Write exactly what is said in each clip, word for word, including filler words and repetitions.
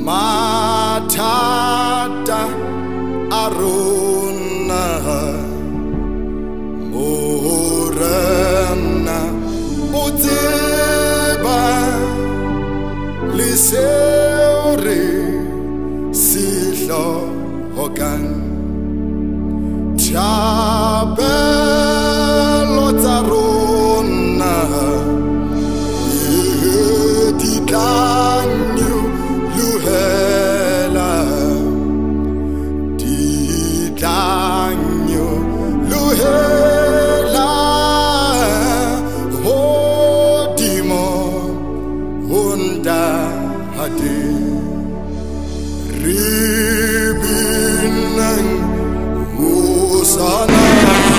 Matata aruna morana utseba liseore sihlo hokan Chabelo tsarona dikanyu luhela dikanyu luhela hodimo honda hade ribinan usana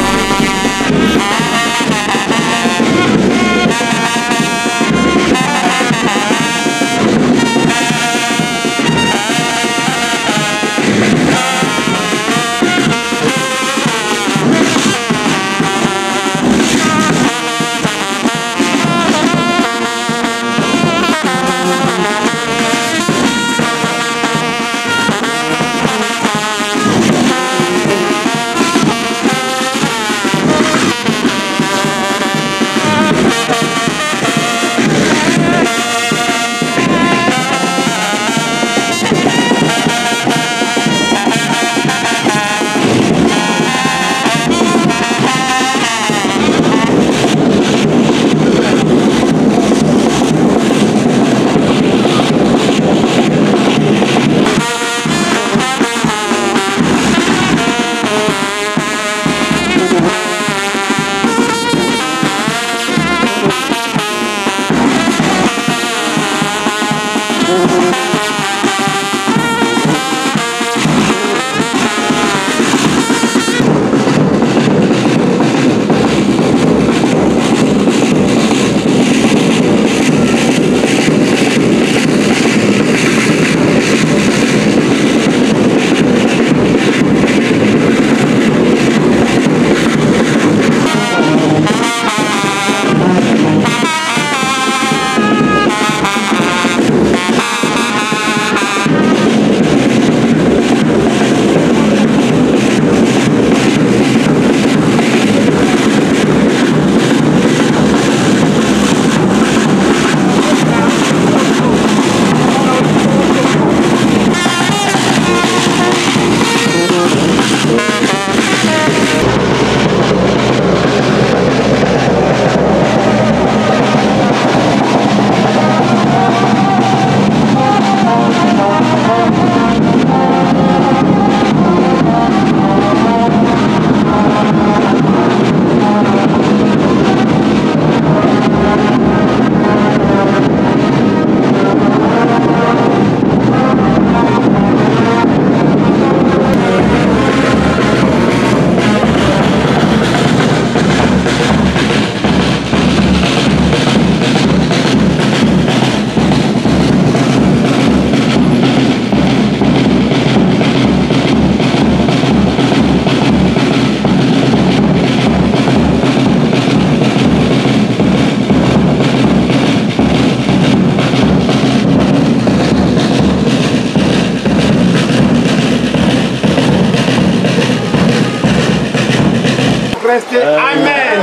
Amen.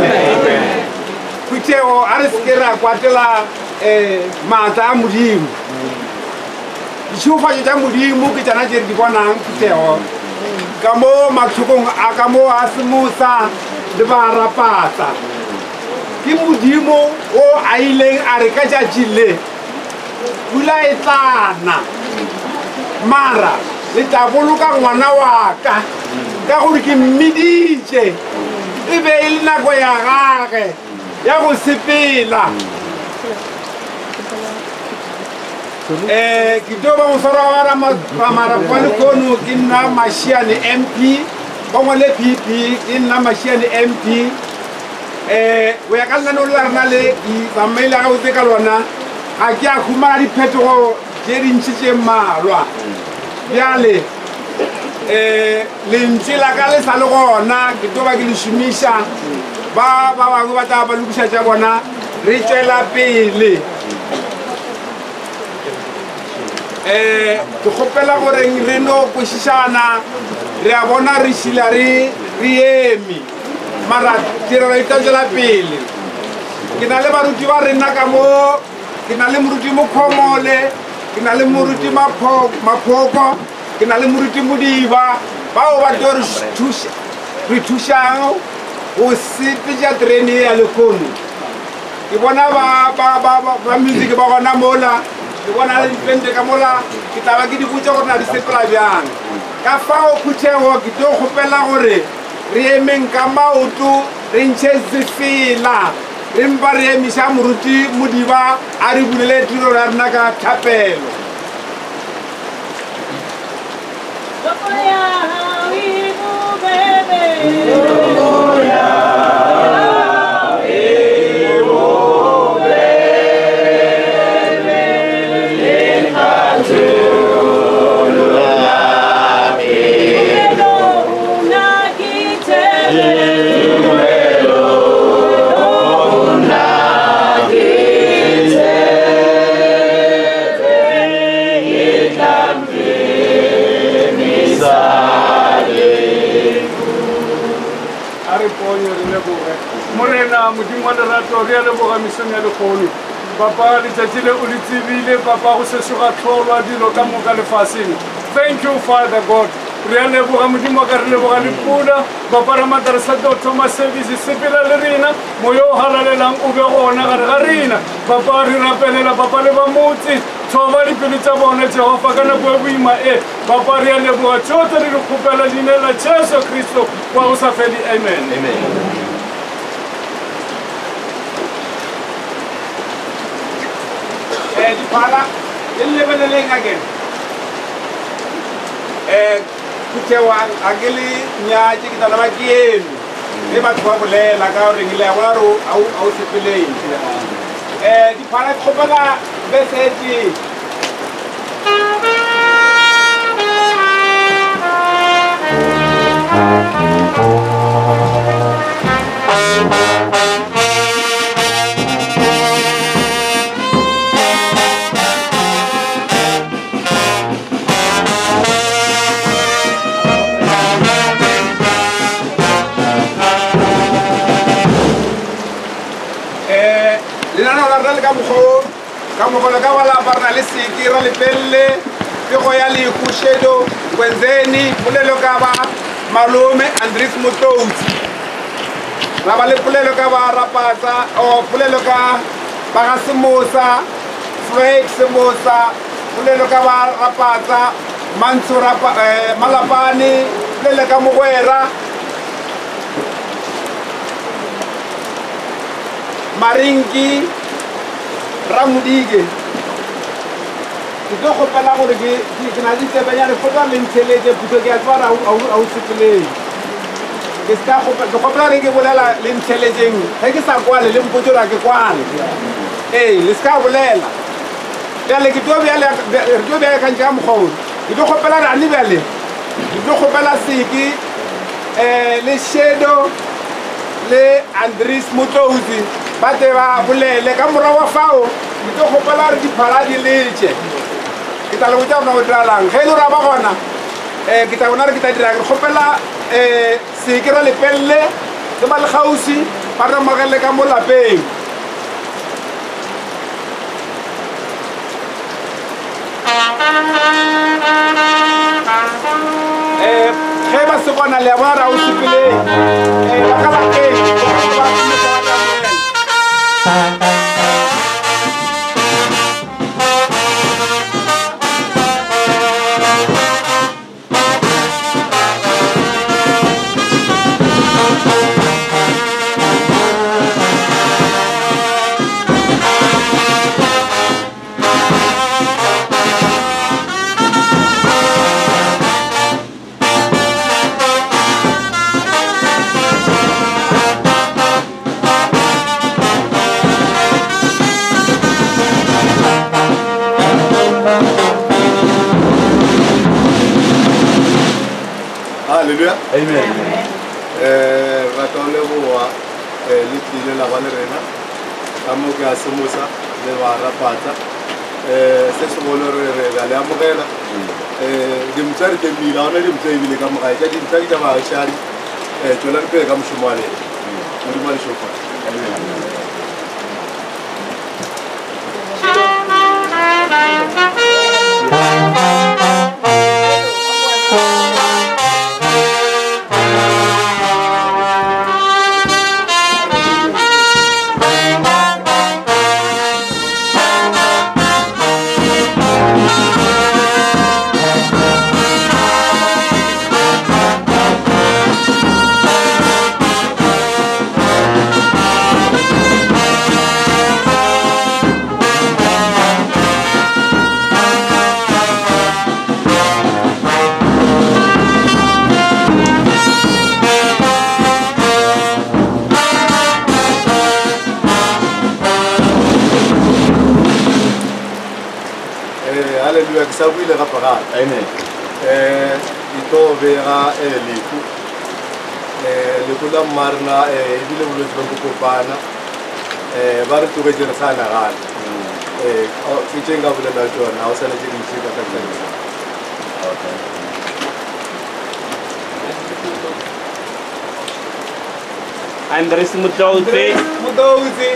Kucheo ariskera kwatela eh mata mudimu. Chufa cha mudimu kichana jerdi kwana kucheo. Kamo matsukong akamo asmusa debara pata. Ki mudimu o aileng arekaja jile. Kula etana. Mara litabuluka ngwana waka. Ka go ke mmiditse e be e lena go ya gage ya go sepela eh ke do ba go sora wa mara kwani kono ke nna Mashiane M P ba mo le P P ke nna Mashiane M P eh we ya ka nna no la rena le ba maila ga o tse ka lona ga ke a khumana diphetogo je dintšhe mmalwa bjale eh lentse la ka le sa le gona ke toba ke le shumisha ba ba ba ba ta ba lokisha tsa bona re tsela pele eh ke kgopela gore re no kwešišana re a bona re šila re eme mara tiro re tla tswela pele ke na le baruti ba rena ka mo ke na le moruti Mokhomole ke na le moruti Maphoko ke na le moruti Modiba bao ba tlo re thušang go sepetša terene ya Lekgono ke bona ba music ba gona mola ke bona le dipente ka mola ke taba ke di botse gore na di sepela bjang ka fao Khuthego ke tlo kgopela gore re emeng ka maoto re ntšhe sefela re mpa re emiša moruti Modiba a re bulele tiro ya rena ka thapelo Morena modimo wa lerato re a leboga mesong ya Lekgono papa letšatši le o le tsebile papa go sesoga tlholwa dilo ka moka lefaseng. Thank you Father God. Re a leboga modimo wa ka re leboga le pula papa ramatarisa to thoma service sepela le rena moya o halalelang o be gona gare ga rena papa re rapelela papa le ba motse thoba dipelo tša bona Jehova ka nako e boima e papa re a leboga tšohle re di kgopela leina la Jesu Kristo wa go sa fele amen. Amen. di pala le lebeleleng again eh Khuthego a ke le nyatše ke tala ba ke eme le batho ba bolela ka gore ngile ya bona gore a o sepeleng eh di pala kgopela besete ka mogolo ka wala barna le sekira le pelle ke go ya le Khushelo Kwenzeni polelo ka ba malome Andries Motousi la ba le polelo ka ba Rapatsa o polelo ka ba ga Semosa Fred Semosa polelo ka ba Rapatsa Mansura Malapane polelo ka Mogwera Marinki Ramudige ke tlo kgopela gore ke na le tsebanyane kgotsa le ntsheletse puto ke a tswara a o sepeleng ke kgopela re ke bolela le ntšheletseng ge ke sa kwale le mpotsola ke kwale ee le seka bolela bjale ke tlo beakantše ka mokgwa ke tlo kgopela rane bjale ke tlo kgopela Seki le Shadow le Andries Motousi ba te ba bolele ka morago wa fao ke tlo kgopela re diphala di letše ke tla le botša gona go diralang ge e le ra ba gona um ke tla bona re ke tla dira ke kgopela um Seki ra lepelle ke ba le kgausi ba re mogele ka mo lapeng um ge ba se kona le a bona ra o sepeleng um ba ka lapeng Hallelujah. Amen. Eh, batole boa eh le tile la ba le rena ka mo ka Semosa le ba Rapatsa eh se se bolo re re ga le amogela eh di mtsari ke mi la ona di mtsari bile ka moga ja di mtsari ka ba shari eh tsola re pele ka moshomane mo di mali shofa haleluya kusabile kapaka amen eh ito vera eh liku eh liku la marna eh ibile bulo tlo kopana eh ba re tuke jere sana ga eh o tsenga bulo la jona o sana tse dintsi ka tsena okay Andres Mudauzi Mudauzi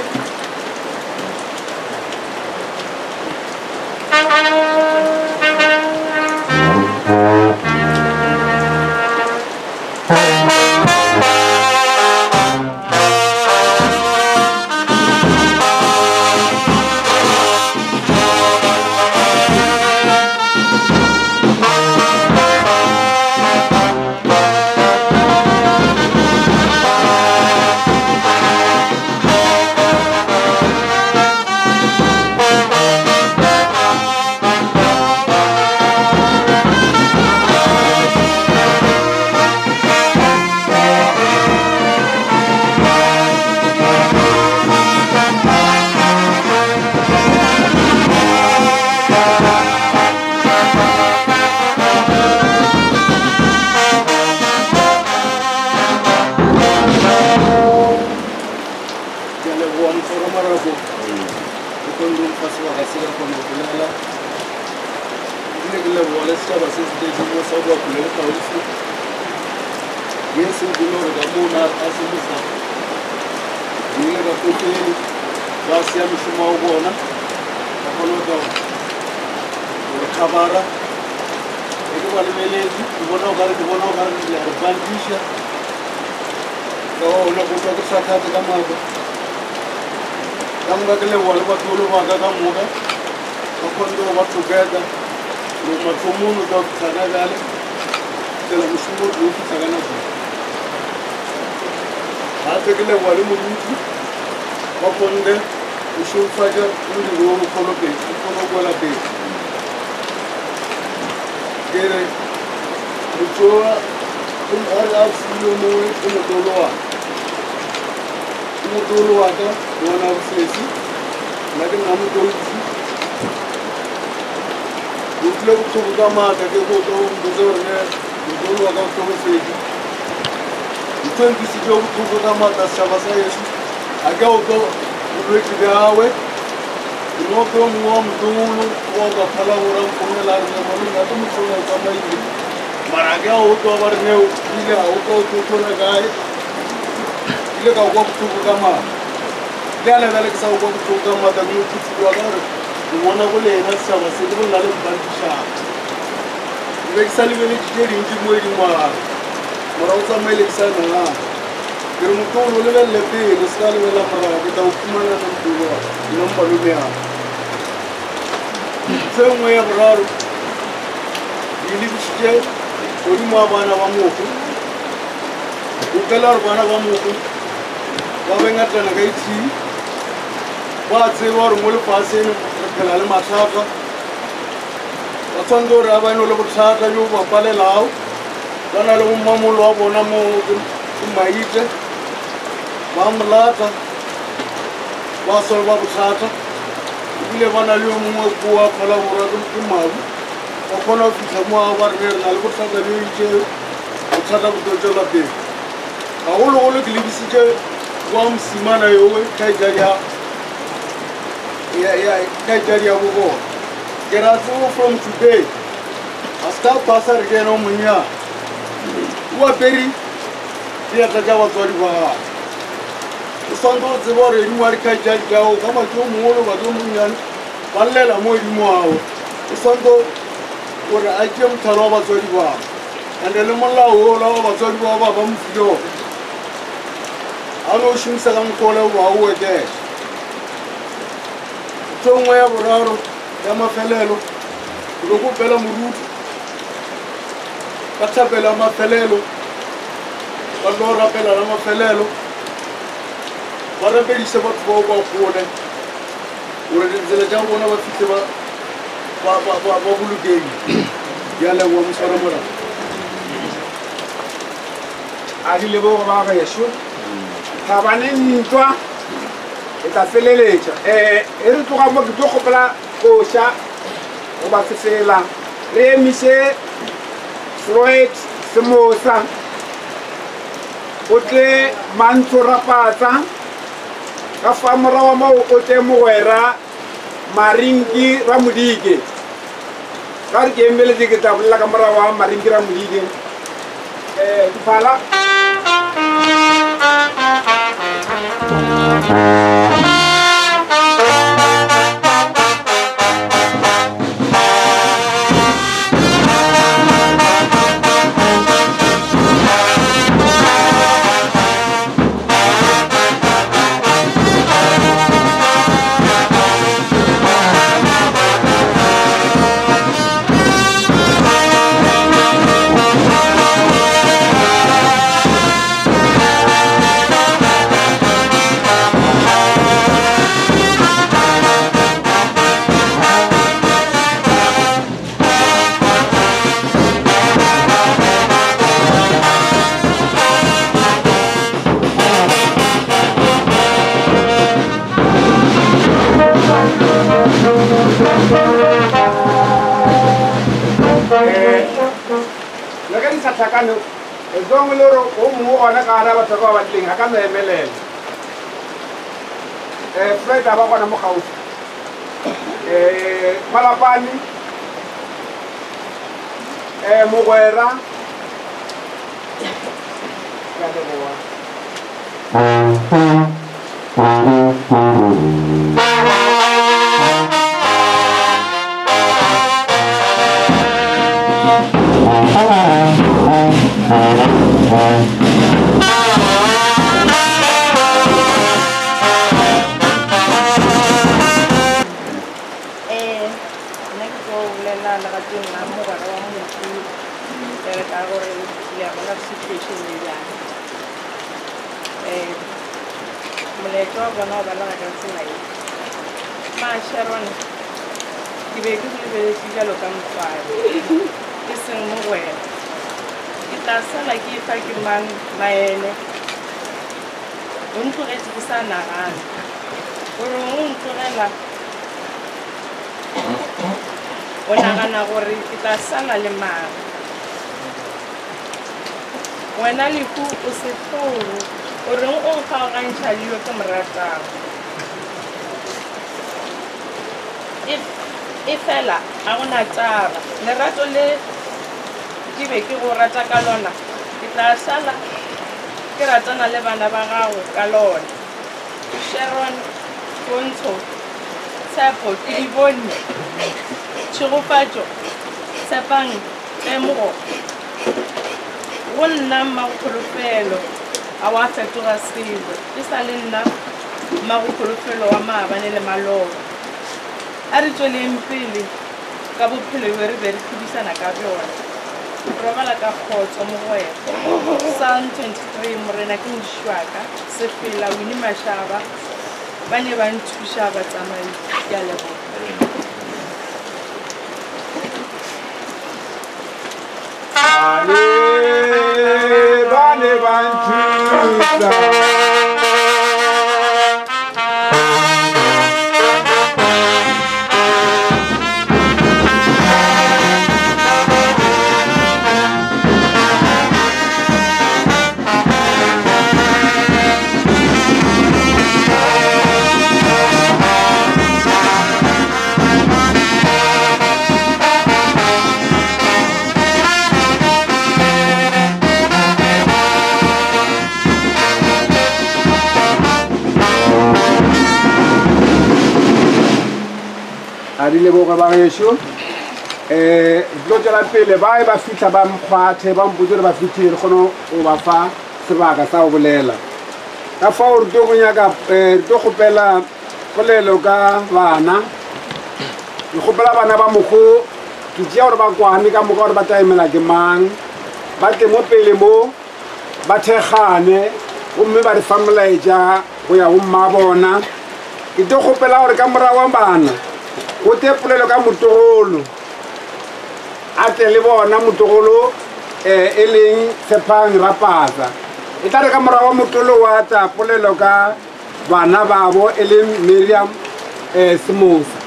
wasolva buthata ile bana le mongwe bua phala bora ke mabu o khona go fitla mo a ba re na le bothata le itse bothata bo tswela pele ga go le go le ke lebisitse wa msimana yo we ka jaria ya ya ka jaria bo go Get out from today. I start passing again on Munya. Who are very dear the Java Zoriva. The son of the water in Marika Jao, come to more of a Domunian, one letter more than more. The son of what I came to Rova Zoriva. And the Lamala all over Zoriva Bamfio. I know Shimsalam Kola were there. Somewhere around Yama Felelo, Rogo Bella Muru, Patabella Mafelelo, Valora Bella Mafelelo, whatever is about Boba Pole, or in the Jamona of Fitiva, Babulu game, Yala Woman Saramura. I live over Yeshua. Tabanin toi, et à fait les lettres. Et il retourne à moi que tout couple là, au chat, on va faire là. Rémisser, Freud, ce mot ça. Ote Mansura Pata, la femme Rama, Ote Moera, Maringi Ramudige. Car qui est mêlé de la caméra, Maringi Ramudige. Et voilà. Takano, a dong loro, who on a caraba to go at Ling, I can't remember. A freight about one of my house. A Malapani, a Muguera. When I live who is a fool, or no old car and shall you come right. If if fella, I want to tell the rattle, give a kill or atakalona. It is Sala, Kiratana Levana Bagao, Calon, Sharon, Gonzo, Sapo, Tiliboni, Chirupajo, Sapang, Emo. One number Marukulufelo, our Fetura Steve, this Alina Marukulufelo, Ama, Vanilla Malo. Actually, in Pili, Cabu Pili, very very Kubisana Cabiola. Ramalaka Port, Omoe, San twenty-three, Morena King Shwaka, Sefila, Winima Shaba, Banivan Tushaba, Tamay, Yellow. Bane Bantusa. a di leboge ba gešo um tlo tswela pele ba e ba fitlha ba mkgwathe ba mpotse re ba fitlhile kgone go ba fa sebaka sa go bolela ka fao re tlo go nyaka re tlo kgopela polelo ka bana ke kgopela bana ba mokgo ke tšea gore ba kwane ka moka gore ba taemela ke mang ba tle mo pele mo ba thekgane gomme ba re fa molaetša go ya go mma bona ke tlo kgopela gore ka morago wa bana go te polelo ka motogolo a tle le bona motogolo e leng Tshepang Rapatsa e tla re ka morago wa motolo wa tsa polelo ka bana babo e leng Miriam Semosa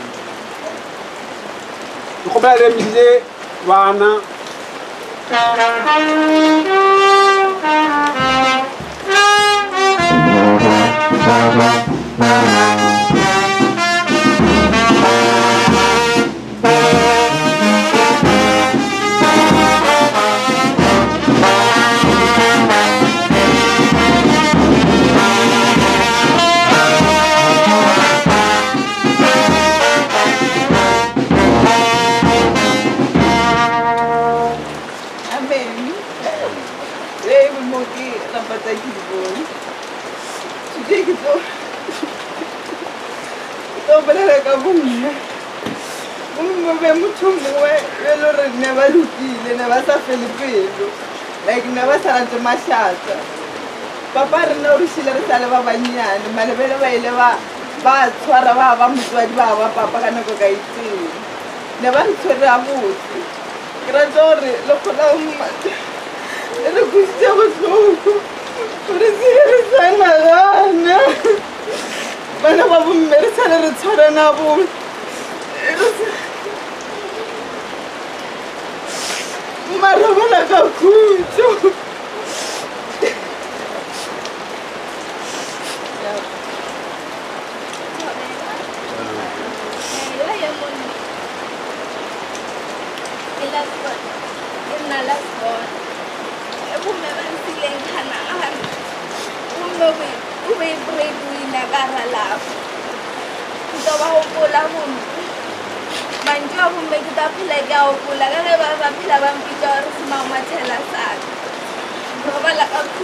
ke kgopela le mdile bana like never sarante mashata papa re no re shile re sale ba banyane malebele ba ile ba ba tshwara ba ba motswadi ba ba papa ka nako ka itseng ne ba re tshwere a botse ke ra tsore lo khola umma le go se go tlhoko re se re sana gana bana ba bo mme re sale re tshwara na bo marabona kakhulu Manjwa bume kita pila jauh pula kan le baba pila bam pijar semua cela saat baba la aku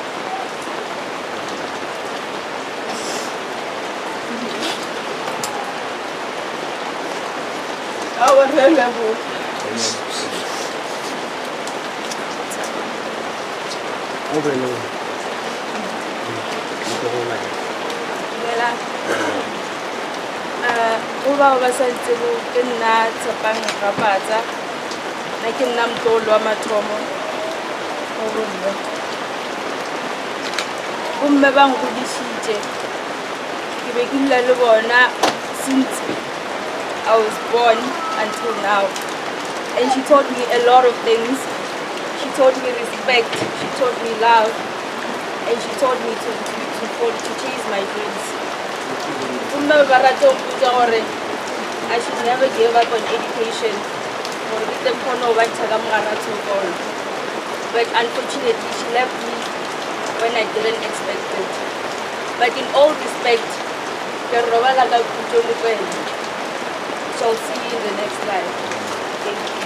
awal lebu over no bela uba ba sa tsebo ke nna Tshepang Rapatsa na ke nna mtolo wa mathomo o bomme bomme ba ngodisitse ke be ke dula le bona since I was born until now, and she taught me a lot of things. She taught me respect, she taught me love, and she taught me to to, to, to chase my dreams. I should never give up on education. But unfortunately, she left me when I didn't expect it. But in all respect, shall see you in the next life. Thank you.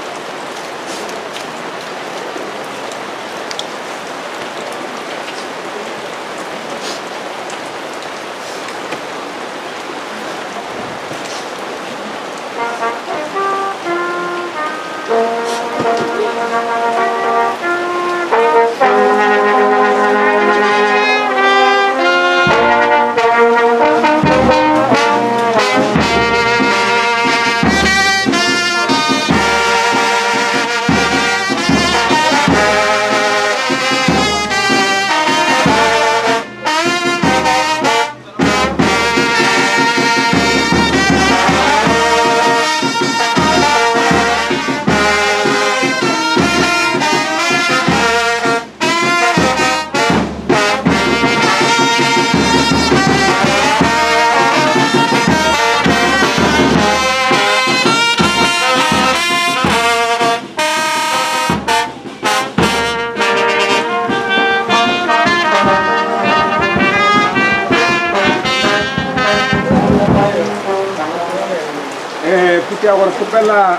eh putia gore kopela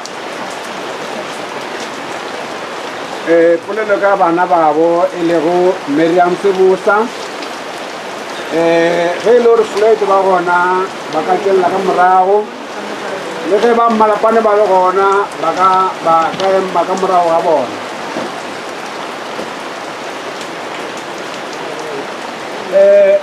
eh polelo ka bana babo e le go Miriam Sebusa eh ge lo re flight ba gona ba ka tsela ka morago le ge ba mmalapane ba le gona ba ka ba ka emma ka morago ga bona eh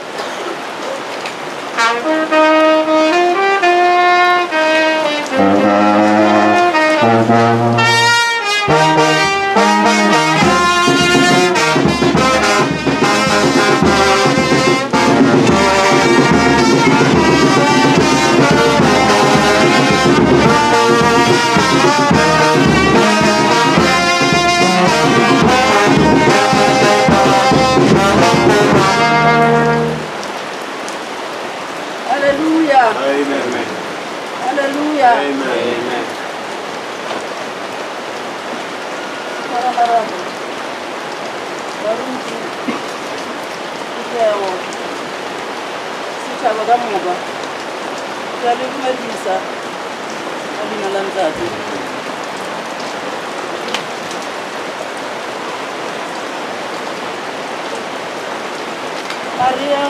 Maria,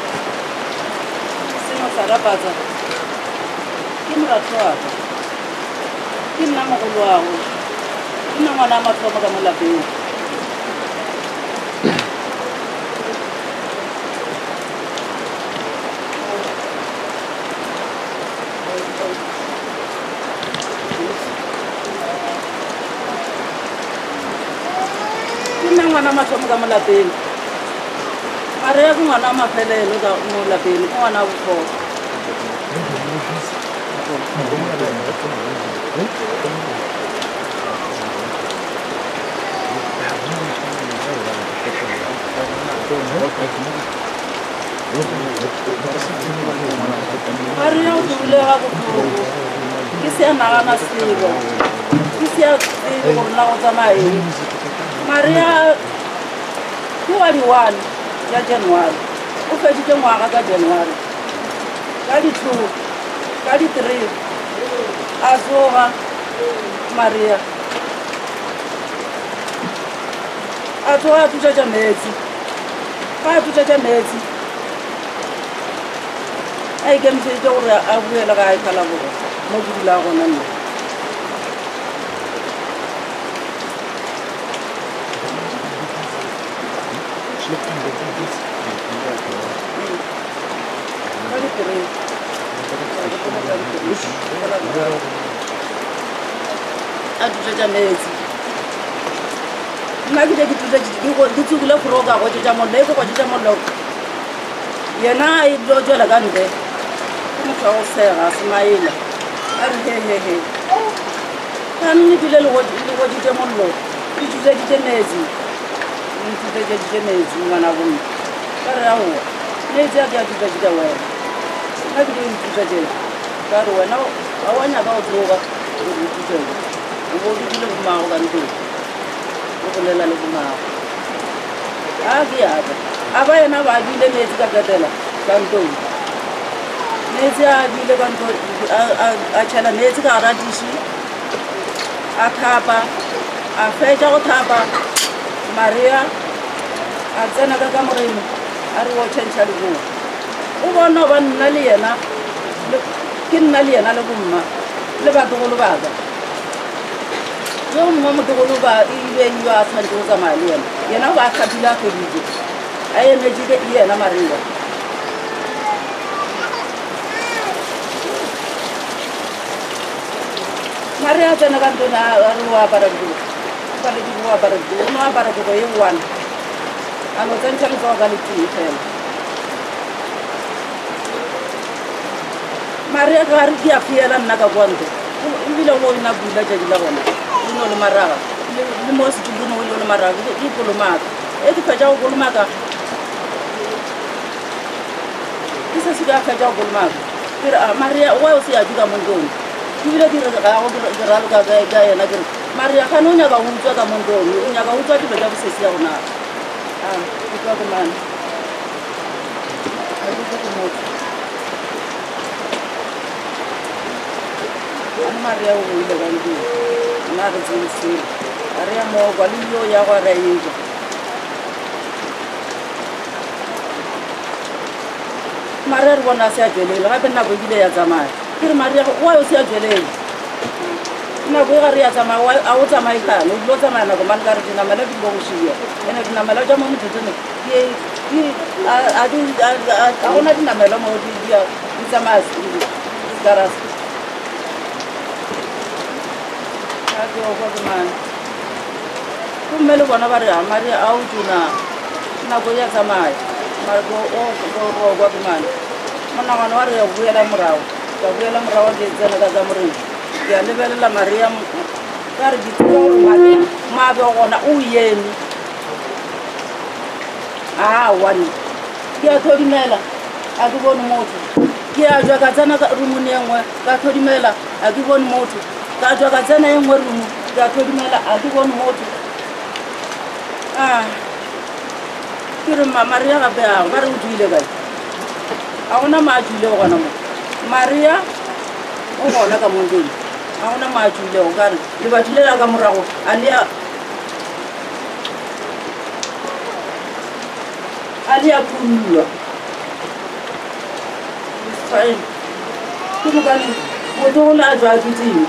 seno sarabatsa ke moratho wa ka ke nna mogolo wa go ke nna ngwana a mathomo ka mo lapeng ke nna ngwana a mathomo ka mo lapeng Maria ku ngwana mafelelo ka mo lapeng ku ngwana bofo Maria o dulega botlhoko ke se nagana selo ke se go nna go tsamaye Maria ke wa di one ya January o feditse ngwaga ka January ka di two ka di three a tsoga Maria a tsoga a tutsa tša metsi fa a tutsa tša metsi a ikemišeditše gore a buela ga a ikala boga mo ke dula gona nna a tutsa tša metsi nna ke ke tsukile foroka go tšetša mollo e ke go tšetša mollo yena a ilo tšwela ka ntle ke motho wa go sega Smaila a re hehehe ka nnetile le goditše mollo ke tutseditše metsi ntutseditše metsi ngwana bonna ka re aowa metsi a ke a tutseditša wena nna ke di ntutseditše ka re wena a wa nyaka go tloga o re tutsele o bo dutile bomago ka nteng o bolela le bomago a ke yaka a ba yena ba bile metsi ka katela ka ntong metsi a bile ka ntong a tšhela metsi ka gara diši a thapa a fetša go thapa Maria a tsena ka ka moreno a re wo tšhentšha leboa o bona ba nna le yena ke nna le yena le bomma le batogolo baka yo mongwe motogolo ba ile yo a tshwanetse go tsamaya le yena yena ba a tlhapile a feditse a emetsile yena Maria Maria a tsena ka ntone a re o apara dilo paledi o apara dilo o no apara dilo ye one a no tsentšha letsogo ka letee fela Maria ka re ke a fiela nna ka kwante ebile go ina bula tšatši la bona o no le maraga le mo setulong o le maraga ke kolomaka e ke fetša go kolomaka ke se se ka fetša go kolomaka ke re Maria wa o se ya duka mo ntong ebile ke re ga go ke raloka ka yena ke re Maria ga no nyaka go utswa ka mo ntong o nyaka go utswa dilo tša bosesi ya gona a ke tswa ke mane a ke ke motho Maria o ile ga ndi na re tsi Maria mo kwa lilo ya kwa ra yiga Maria re bona se a jwelela gape nna go ile ya tsamaya ke re Maria wa yo se a jwelela nna go ga re ya tsamaya wa a o tsamaya ka no lo tsamaya na go man ka re dina mala di go shiya ene dina mala ja mo motsotsone ke ke a di a gona dina mala mo di dia di tsamaya garas a ke o go man kumele bona ba re Maria a o tuna na go ya tsamaya mara go o go go go man mona wana wa re ya buela morao ka buela morao le tsena ka tsa moreng ya lebelela Maria ka re ditlo Maria ma ba gona o yeni ah wani ke a thodimela a ke bone motho ke a jwa ka tsena ka rumo ne engwe ka thodimela a ke bone motho ka jwa ka tsena engwe rumo ka thodimela a ke bone motho ah kire Maria ga ba ba re o duile ga a gona ma duile gona mo Maria o gona ka mo ndeng a gona ma duile o ka re le ba duile ka morago a le a le a punuwa fine ke mo gane mo to la jwa ditini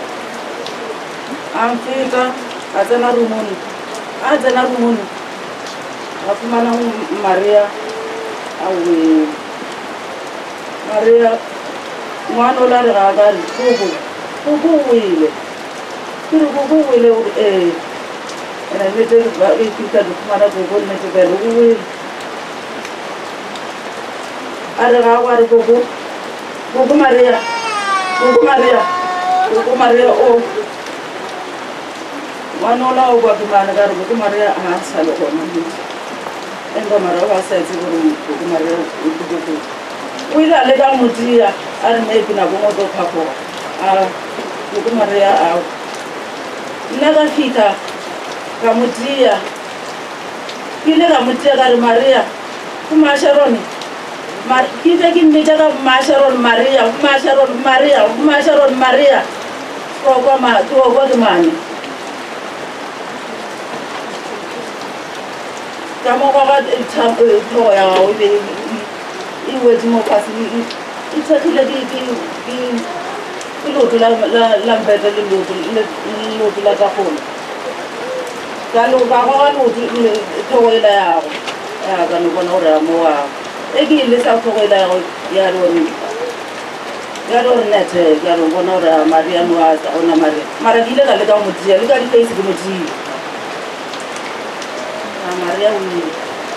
am feta a tsena rumoni a tsena rumoni a fumana Maria awe Maria ngwana o la re ga ga go go go wile ke re go go wile eh ena le te ba e fita di fumana go go ne te belo go wile a re ga wa re go go go Maria go Maria go Maria o ngwana o la o ba dumana ka re go Maria a sa le gona enda mara wa sa tse go go Maria o go go o ila le ka modia a re me pina go mo do phapho a go Maria a nna ga fita ka modia kile ga modia ka re Maria ku ma Sharon mar kite ke nne ka ma Sharon Maria ku ma Sharon Maria ku ma Sharon Maria ko ko ma to go ke mane kamo ga ga to ya o be I was more possibly it's a little bit la la better little like a hole. Galo Galo to la Ganora Moa. Again, let's have to go down Yaron Yaron Net, Yaron Gonora, Maria Noaz, Ona Maria. Maradilla, the little Mutia, look at the face of the Muti. Maria will.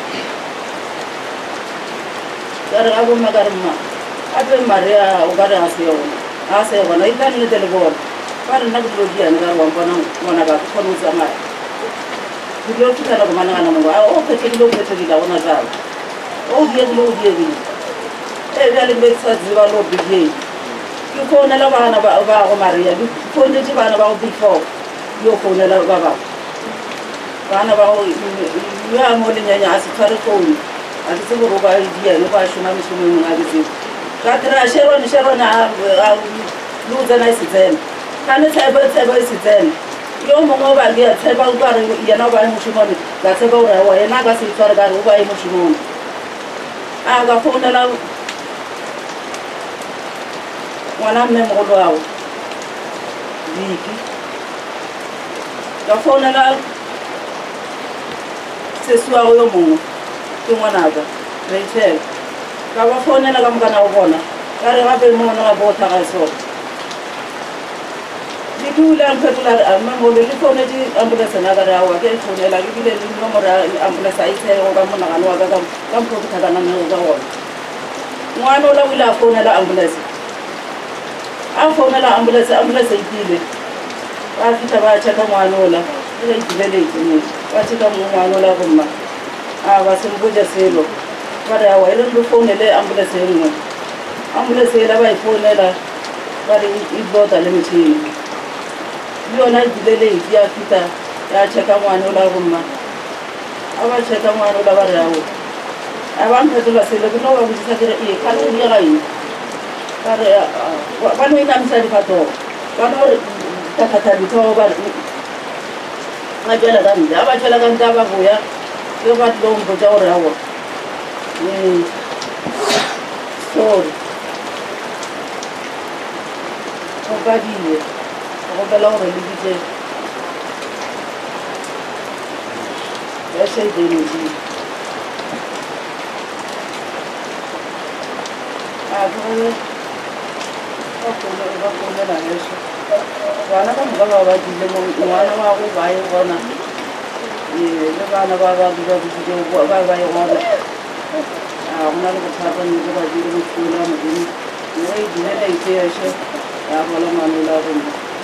Gara ago magarma ate Maria o gara asio asio na itani ne telebor para na glo dia na wa bana wana ga ko no sama glo kita na mana na mo o ke ke lo ke te da wana za o dia lo dia ni e dale be sa ziba lo bige yo ko na la bana ba ba o Maria du ko ne ti bana ba o before yo ko na la ba ba bana ba o ya mo le nya asi tare ko a ke go ba dia no ba shona mishomo mo a ke ka tra Sharon Sharon a lu tsena se tsena ka ne tseba tseba se tsena yo mo mo ba ge tseba o ba re yena ba mo shoma ga tseba o ra wa yena ga se tsara ga o ba mo shoma a ga fona la wana mme mo go lwa diki ga fona la se suwa yo mo ke ngwanaga Rachel ka ba fonela ka mokana o bona ka re gape mo na ga botha ga so di dula mpetola amma mo le fone di ambulance na ga rawa ke fonela ke bile le nomoro ambulance a itse go ka mona ga no ga ka ka mpo ka ga na ga wona ngwana o la wila fonela ambulance a fonela ambulance ambulance e dile ba fita ba chaka ngwana ola le dile le dile ba chaka ngwana ola go mma a ba se mboja selo ba ra wa ile ndo phone le ambulance engwe ambulance ile ba ifonela ba re I bota le mtshini yona dilele ya fita ya cheka ngwana ola go mma a ba cheka ngwana ola ba ra wo a ba mpetola selo ke no ba botsa ke re e ka le ya ga ina ba re ba no ina msa di fato Bana gore thata ditho ba nga jela ka nda ba jela ka nda ba go ya yo ba tlo mo ja gore awo eh sorry o ba di o ba la gore le ditse ya se de ni a gore o kone o ba kone la eso bana ba mo ba ba dile mo ngwana wa go ba e gona eh le bana ba ba di ba di go ba ba e gona a gona le bothata ne ba di le tshola mo di ne di ne le ite ya she ya bola manula go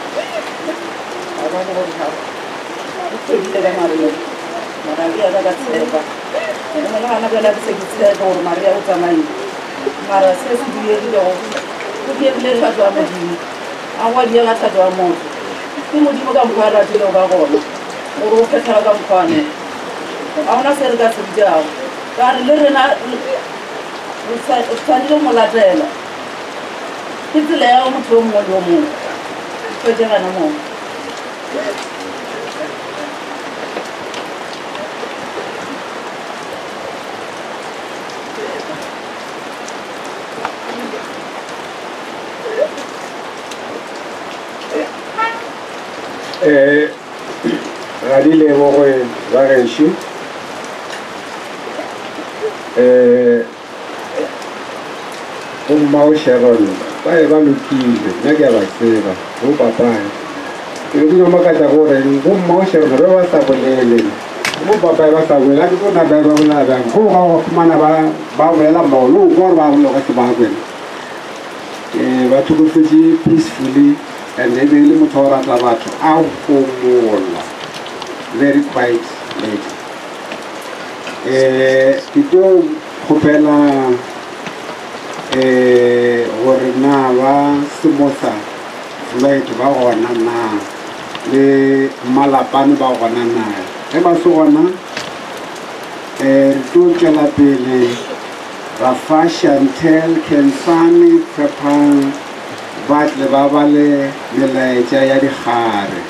a ba go ga o di le ga mare mara ya ga tseba ne na na ga la se ki tseba go maria o tsamai mara se se di le go go di le ga tswa mo di a wa di ga tswa mo ke mo di mo ga mo ga di lo ga gona o ro ke tsara ga mo kwane a ona se re ga se di a ka re le rena o sa o tshwanile mo latela ke tsela ya motho o mongwe le o mongwe go jana mo eh ga di le go ba gešo eh o mmao Sharon ba e ba lokile nna ke a ba tseba go papae ke di no makatsa gore go mmao Sharon re ba sa bolele go papae ba sa bolela ke bona ba ba bona ba go ga go fumana ba ba bolela maolo go ba bolela ka ba kwena eh ba thukofatse peacefully and they really motho o rata batho a go mola very quiet lady eh ke tlo khopela eh gore na ba semosa flight ba gona na le malapane ba gona na e ba se gona eh re tlo tswela pele ra fashion tel Kensani Pepang bat le ba ba le melaetša ya digare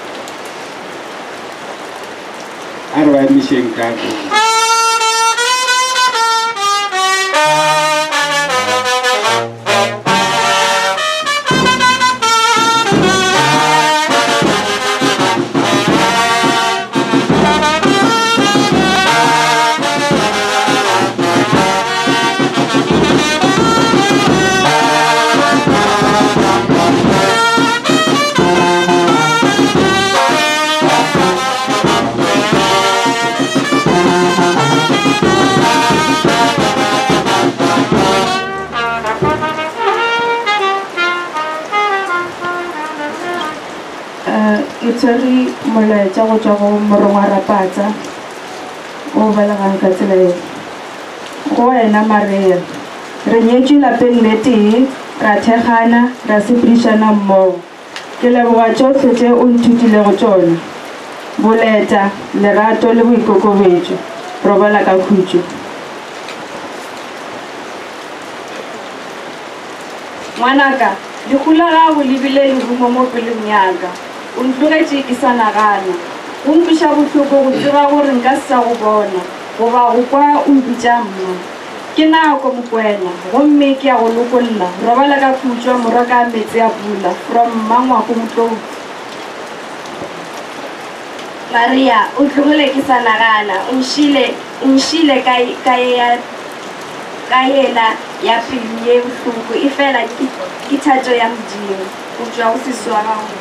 a re ba emišeng kako Itari mulai jago jago merunga rapatsa o balagang ka tsela e go ena Maria re nyetše lapeng le tee ra thekgana ra sepedišana mmogo ke leboga tšohle tše o nthutilego tšona boleta lerato le boikokobetšo robala ka khutšo ngwanaka dikgula gago lebile lerumo mo pelong yaka o ntlogetše ke sa nagana go mpiša bohloko go tseba gore nka se sa go bona goba go kwa o mpitša mma ke nako Mokwena gomme ke ya go lokolla robala ka khutšo morwa ka metsi a pula from mmangwako motlou Maria o tlogile ke sa nagana o nšile ka yena ya pelo ye bohloko e fela ke thato ya modimo go tšwa go seswa gago.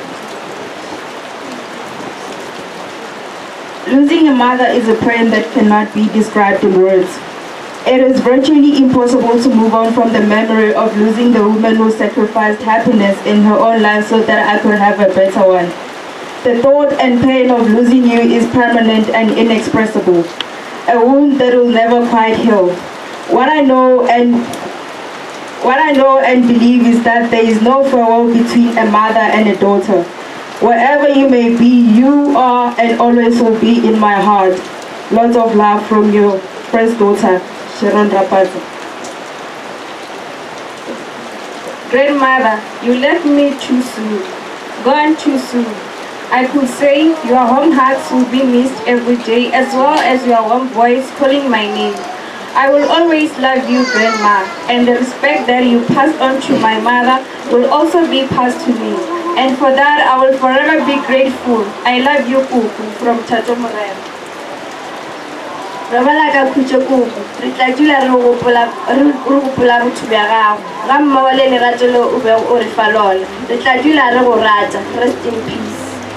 Losing a mother is a pain that cannot be described in words. It is virtually impossible to move on from the memory of losing the woman who sacrificed happiness in her own life so that I could have a better one. The thought and pain of losing you is permanent and inexpressible, a wound that will never quite heal. What I know and what I know and believe is that there is no farewell between a mother and a daughter. Wherever you may be, you are and always will be in my heart. Lots of love from your first daughter, Sharon Rapatsa. Grandmother, you left me too soon. gone too soon. I could say your home hearts will be missed every day, as well as your warm voice calling my name. I will always love you, Grandma, and the respect that you passed on to my mother will also be passed to me. And for that, I will forever be grateful. I love you, Kuku, from Tato Morena. Rabala ka khutse Kuku, re tla dula re gopola re gopola botho bja gago. Ga mmawa le lerato le o be o re fa lona. Re tla dula re go rata. Rest in peace.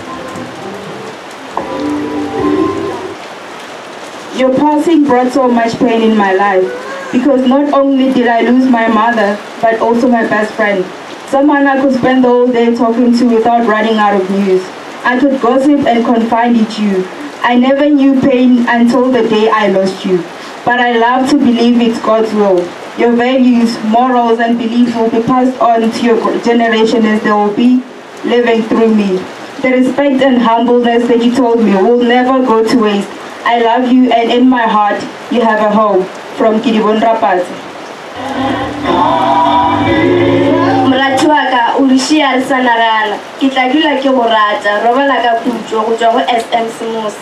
Your passing brought so much pain in my life, because not only did I lose my mother, but also my best friend. Someone I could spend the whole day talking to without running out of news. I could gossip and confide in you. I never knew pain until the day I lost you. But I love to believe it's God's will. Your values, morals, and beliefs will be passed on to your generation as they will be living through me. The respect and humbleness that you told me will never go to waste. I love you, and in my heart, you have a home. From Kidibon Rapaz. Mratuaka, Urishia Sanarala, Kitagula Kiborata, Robalaka Kujo, Joe S M Simus.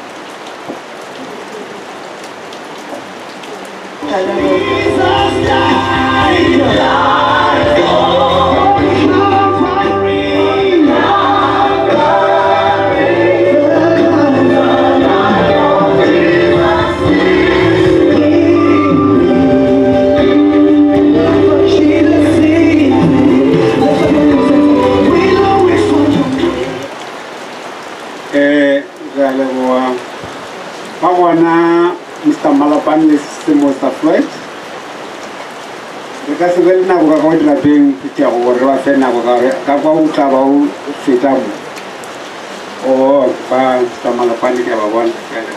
Mister Malapan is the most afraid. Because when I go out to being Peter or Rafen, I go out about Fitam or Mister Malapan. One.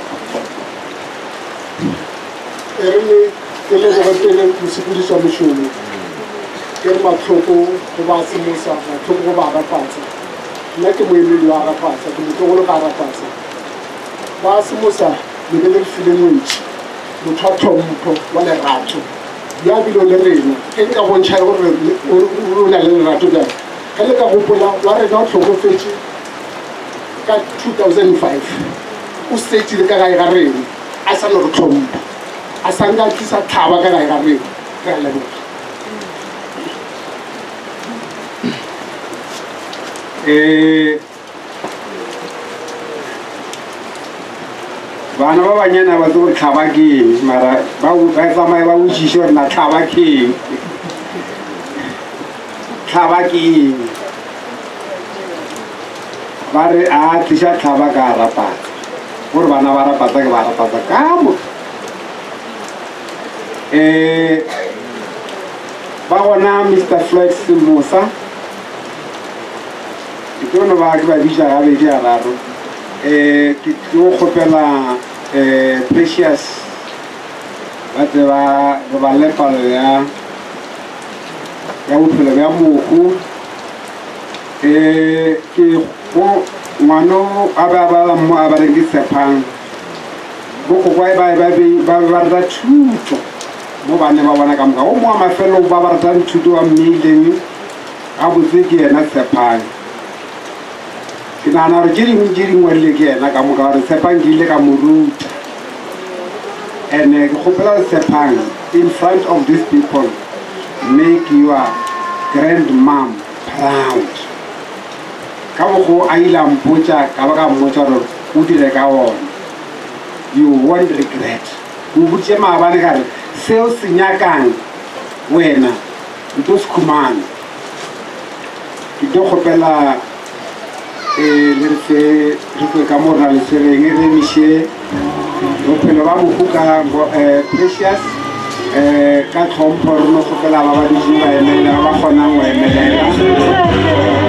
Early, the level of security solution. Get my Toko, Tovasimusa, Toko Barapata. Like a way to Arapata, to the Tolo Arapata. Basimusa. The little feeling which the top of one rat. You are below the rain. Take a one child or run a little rat to them. Kaleka Hopola, what I got for Fetch got two thousand five. Who stated the Garai rain? As an old tomb. As Sanga Kisa Tawagarai rain. Eh. Bana ba banyana ba tlo tlhaba ke mara ba ba tsamaya ba utshiša na tlhaba ke tlhaba ke ba re a tliša tlhaba ka rapatsa gore bana ba rapatsa ke ba rapatsa ka mo eh ba gona Mister Flex Musa ke tlo ba ke ba bitša ga bedi a raro eh ke tlo kgopela eh Precious ba tseba ba le palo ya ya bophelo bja mohu eh ke go ngwano a ba ba mo a ba re ke Tshepang go go ba ba ba ba ba ra thuto mo bana ba bona ka moka o mo mafelo ba ba ra thuto a mmileng a botse ke yena Tshepang. Kina na jiri jiri ngwele ke na ka moka re Tshepang ile ka moruta and khopela Tshepang in front of these people make your grandmom proud ka go a ila mpotsa ka ba ka mmotsa re o dire ka ona you won't regret o butse maabane ka re seo se nyakang wena ntse se khumana ke tlo khopela eh le se re ka morna le sereng re mishe o phelo ba mofuka eh Precious eh ka tlhompho re no khopela ba ba di ba emela ba kgona go emelela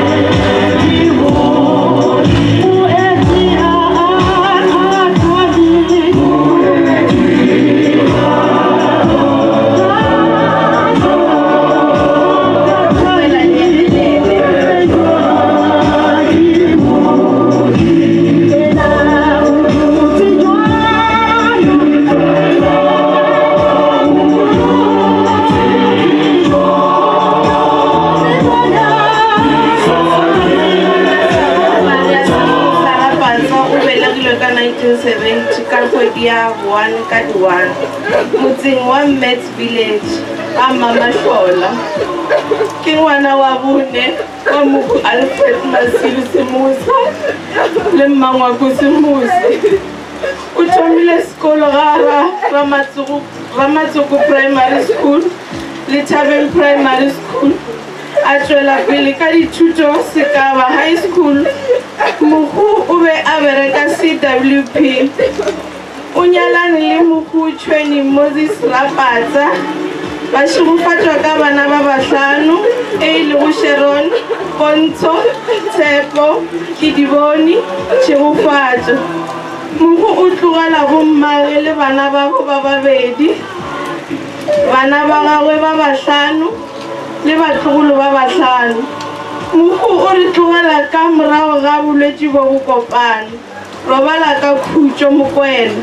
nineteen seventy ka kgwedi ya one ka di one motseng wa Mets Village a Mama Shola. Ke ngwana wa bone wa Mohu Alfred Masilu Simusa le mmangwa ko Simusa. O thomile sekolo ga Ramatsuku Ramatsuku Primary School le Thabeng Primary School. A tswela pele ka dithuto Sekaba High School. Mohu o be a bereka C W P. O nyalane le Mohu Tshweni Moses Rapatsa. Ba šigofatšwa ka bana ba bahlano e le go Sharon, Pontsho, Tshepo, Kidiboni, Tšhigofatšo. Mohu o tlogela bommagwe le bana ba go ba babedi. Bana ba gagwe ba bahlano le batlogolo ba bahlano. Mohu o re tlogela ka morago ga bolwetši bo bo kopane. Robala ka khutšo Mokwena.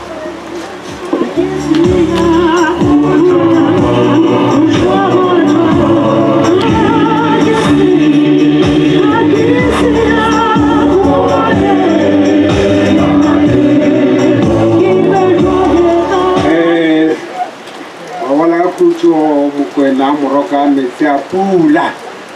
Mokwena moroka metsi a pula.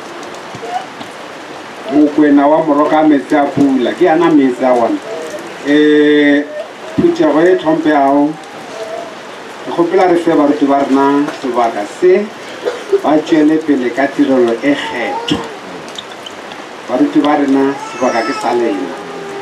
Mokwena wa moroka metsi a pula. Ke ana metsi a wana. Eh, phuthego e tlhompe ao. Re gopela re fe baruti ba rena sebaka se ba tšwele pele ka tirelo e kgetho. Baruti ba rena sebaka ke sa lena.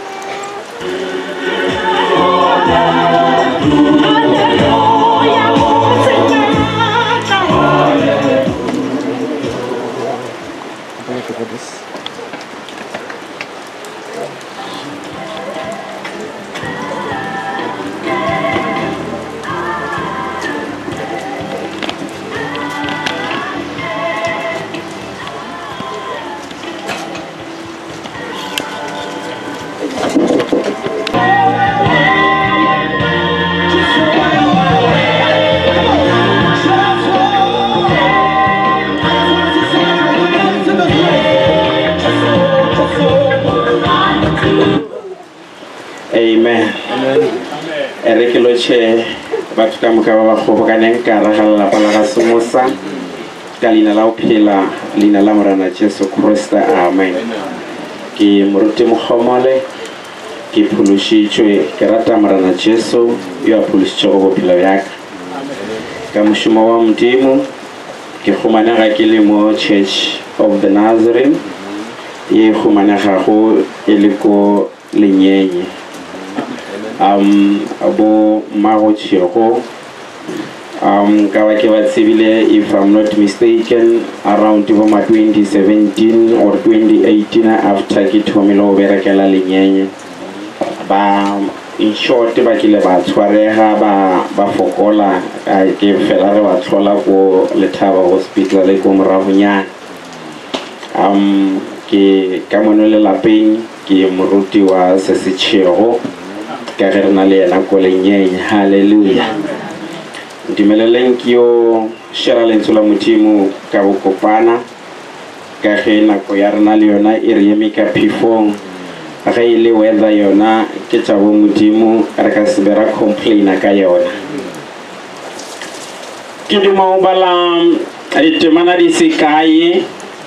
Amen. Ere ke loche batho ka moka ba go ka neng ka ragala pala ga Simusa ka lina la ophela lina la morana Jesu Krista. Amen. Ke moruti mogomole ke phološitšwe ke rata morana Jesu yo a phološitšego bophelo bjaka ka mošomo wa Modimo. Ke humanega ke le mo Church of the Nazarene ye humanegago e le ko Lenyenye. Um, abo mago tšhego um, ka ba ke ba tsebile, if I'm not mistaken, around boma twenty seventeen or twenty eighteen after ke thomile go berekela Lenyenye. Ba in short ba kile ba tshwarega ba ba fokola ke fela re ba tlhola ko Lethaba hospital le ko moragonyana. Um, ke ka mono le lapeng ke moruti wa Sesetšhego ka ge re na le yena ko Lenyenye. Hallelujah. Ntumeleleng ke yo shera lentswe la Modimo ka bokopana ka ge nako ya rena le yona e re eme ka phefong ge e le weather yona ke tša bo Modimo re ka se be ra complaina ka yona. Ke duma go bala ditemana di se kae.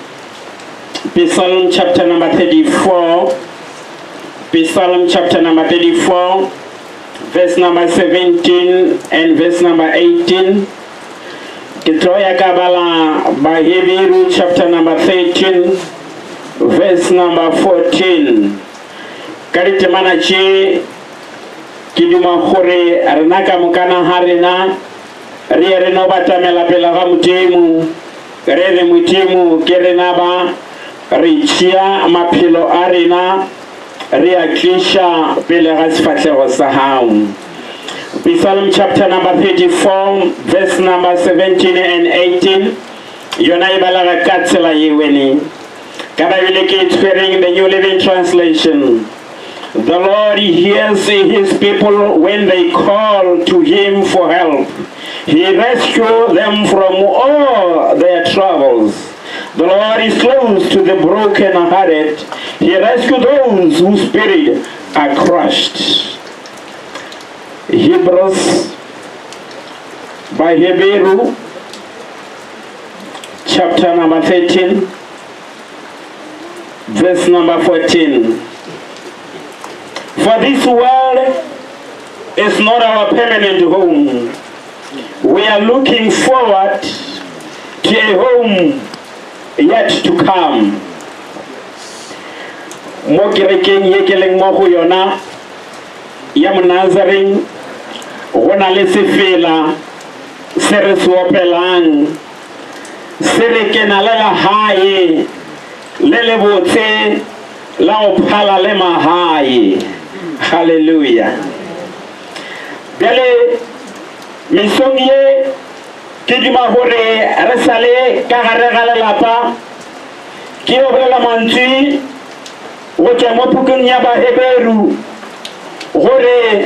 Psalm chapter number thirty-four. Psalm chapter number thirty-four, verse number seventeen and verse number eighteen. Kitoya Kabala by Hebrew chapter number thirteen, verse number fourteen. Karitemana che kiduma khore arenaka mukana harina riere no batamela pela ga Modimo re re Modimo ke rena ba richia maphelo a rena re a tlisha pele ga sefatlego sa hao. Psalm chapter number thirty-four, verse number seventeen and eighteen. Yona e balaga ka tsela ye wene ka Bibele ke tshwereng the New Living Translation. The Lord hears his people when they call to him for help. He rescues them from all their troubles. The Lord is close to the broken-hearted. He rescues those whose spirit are crushed. Hebrews by Hebrew chapter number thirteen, verse number fourteen. For this world is not our permanent home. We are looking forward to a home yet to come. Mo kerekeng ye ke leng mo go yona ya Nazarene go na le sefela se re se opelang se re ke na le hae le le botse la go phala le mahae. Hallelujah. Bele misong ye ke di ma gore re sale ka gare ga lelapa ke o bela mantsi go tswa mo pukeng ya Baheberu gore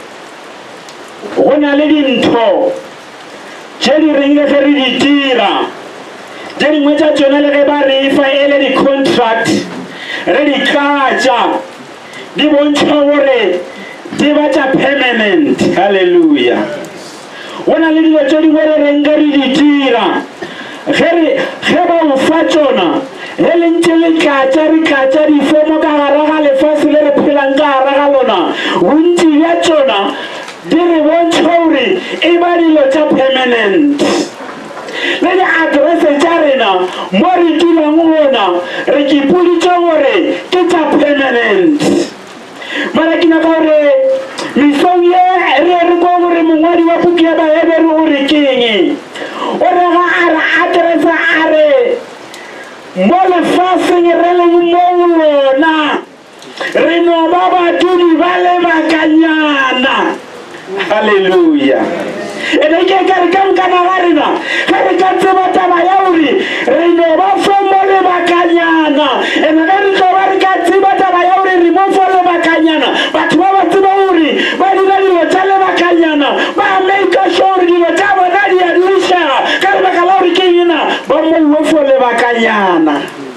go na le dintho tse di reng le ge re di tira tse dingwe tsa tsona le ge ba re fa ele di contract re di tlatša di bontšha gore di ba tša permanent. Hallelujah. go na le dilo tse dingwe re reng ge re di tira ge ba o fa tsona ge le ntse le tlatša re tlatša difomo ka gare ga lefase le re phelang ka gare ga lona bontši bja tsona di re bontšha gore e ba dilo tša permanent le di-addresse tša rena mo re dulang gona re ke ipoditše gore ke tša permanent. Mara ke nyaka gore misong ye re re ko gore mongwadi wa puku ya Bahebere o re keng o re ga a re addressa a re mo lefaseng re leng mo lona re no ba badudi ba le bakanyana. Hallelujah. ene ke ka re ka nkana ga rena ga re ka tseba taba ya gore re no ba fomo le bakanyana ene ga re tlo ba re ka tseba taba ya gore re mo fo le bakanyana batho ba ba tseba gore ba dira dilo tša le bakanyana ba make sure dilo tša bona di a diša ka lebaka la gore ke ena ba mo fo le bakanyana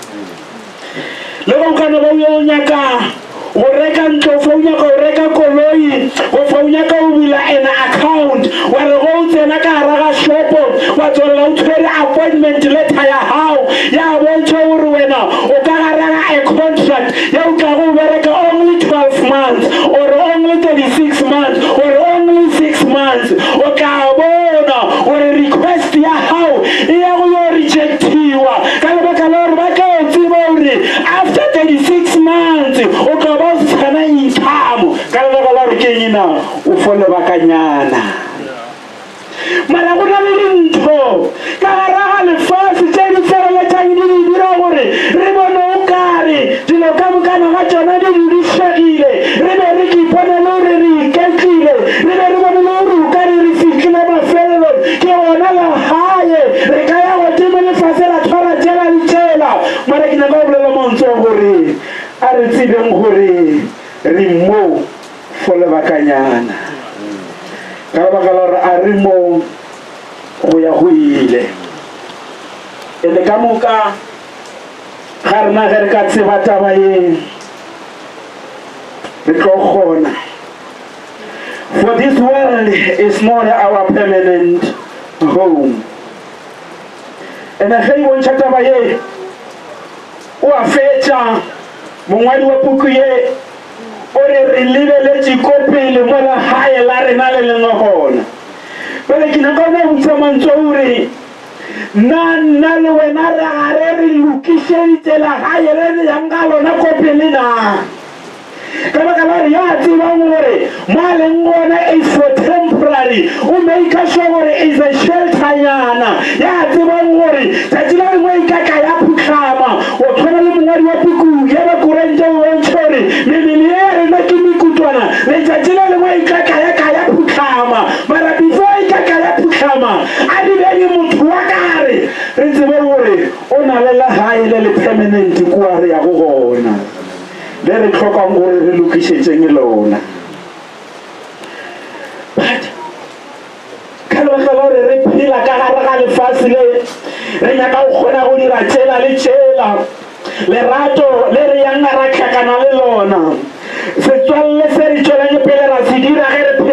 le go kana ba yo nyaka o reka ntlo fo nyaka o reka koloi o fo nyaka o bula an account wa re go tsena ka raga shopo wa tswela o tshwere appointment letter ya hao ya bontsha gore wena o ka raga a contract ya o ka go bereka only twelve months or only thirty-six months or only six months o ka bona gore request ya hao e ya go yo rejectiwa ka lebaka la gore ba ka o tseba gore after thirty-six months o ka ba sana income ka lebaka la gore ke ena o fole bakanyana. Mara go na le dintho ka gare ga lefase tse di tšweletšang di di dira gore re bone o kare dilo ka bokana ga tsona di dudišegile re be re ke ipone le gore re iketlile re be re bone le gore o kare re fitlhile mafelelong ke gona legae re ka ya go time lefase la tshwara tsela di tsela. Mara ke nyaka go bolela mantswe gore a re tsebeng gore re mo fo lebakanyana ka lebaka la gore a re mo go ya go ile ene ka moka ga rena ge re ka tseba taba ye re tlo kgona. For this world is not our permanent home. Ene ge e bontšha taba ye o a fetša mongwadi wa puku ye o re re lebeletše ko pele mo legae la rena le lengwe gona pele ke nyaka ona botsa mantswe gore nna nna le wena re gare re lokišeditše legae le re yang ka lona ko pele na ka baka la gore ya tsebang gore mo a leng gona is for temporary o make sure gore is a shelternyana ya tsebang gore tšatši la lengwe e kaka ya phutlhama o tshwana le mongwadi wa puku ya ba kurentse o bontšhe gore mebele ye rena ke mekutwana letšatši la lengwe e kaka ya ka ya phutlhama mara before e kaka ya phutlhama a di benge motho wa kare re tsebe gore o na le legae le le permanent kua re ya go gona le re tlhokang gore re lokišetšeng lona. But ka lebaka la gore re phela ka gare ga lefase le re nyaka go kgona go dira tšela le tšela lerato le re yang ra tlhakana le lona setswalle se re tšwelang pele ra se dira ge re phela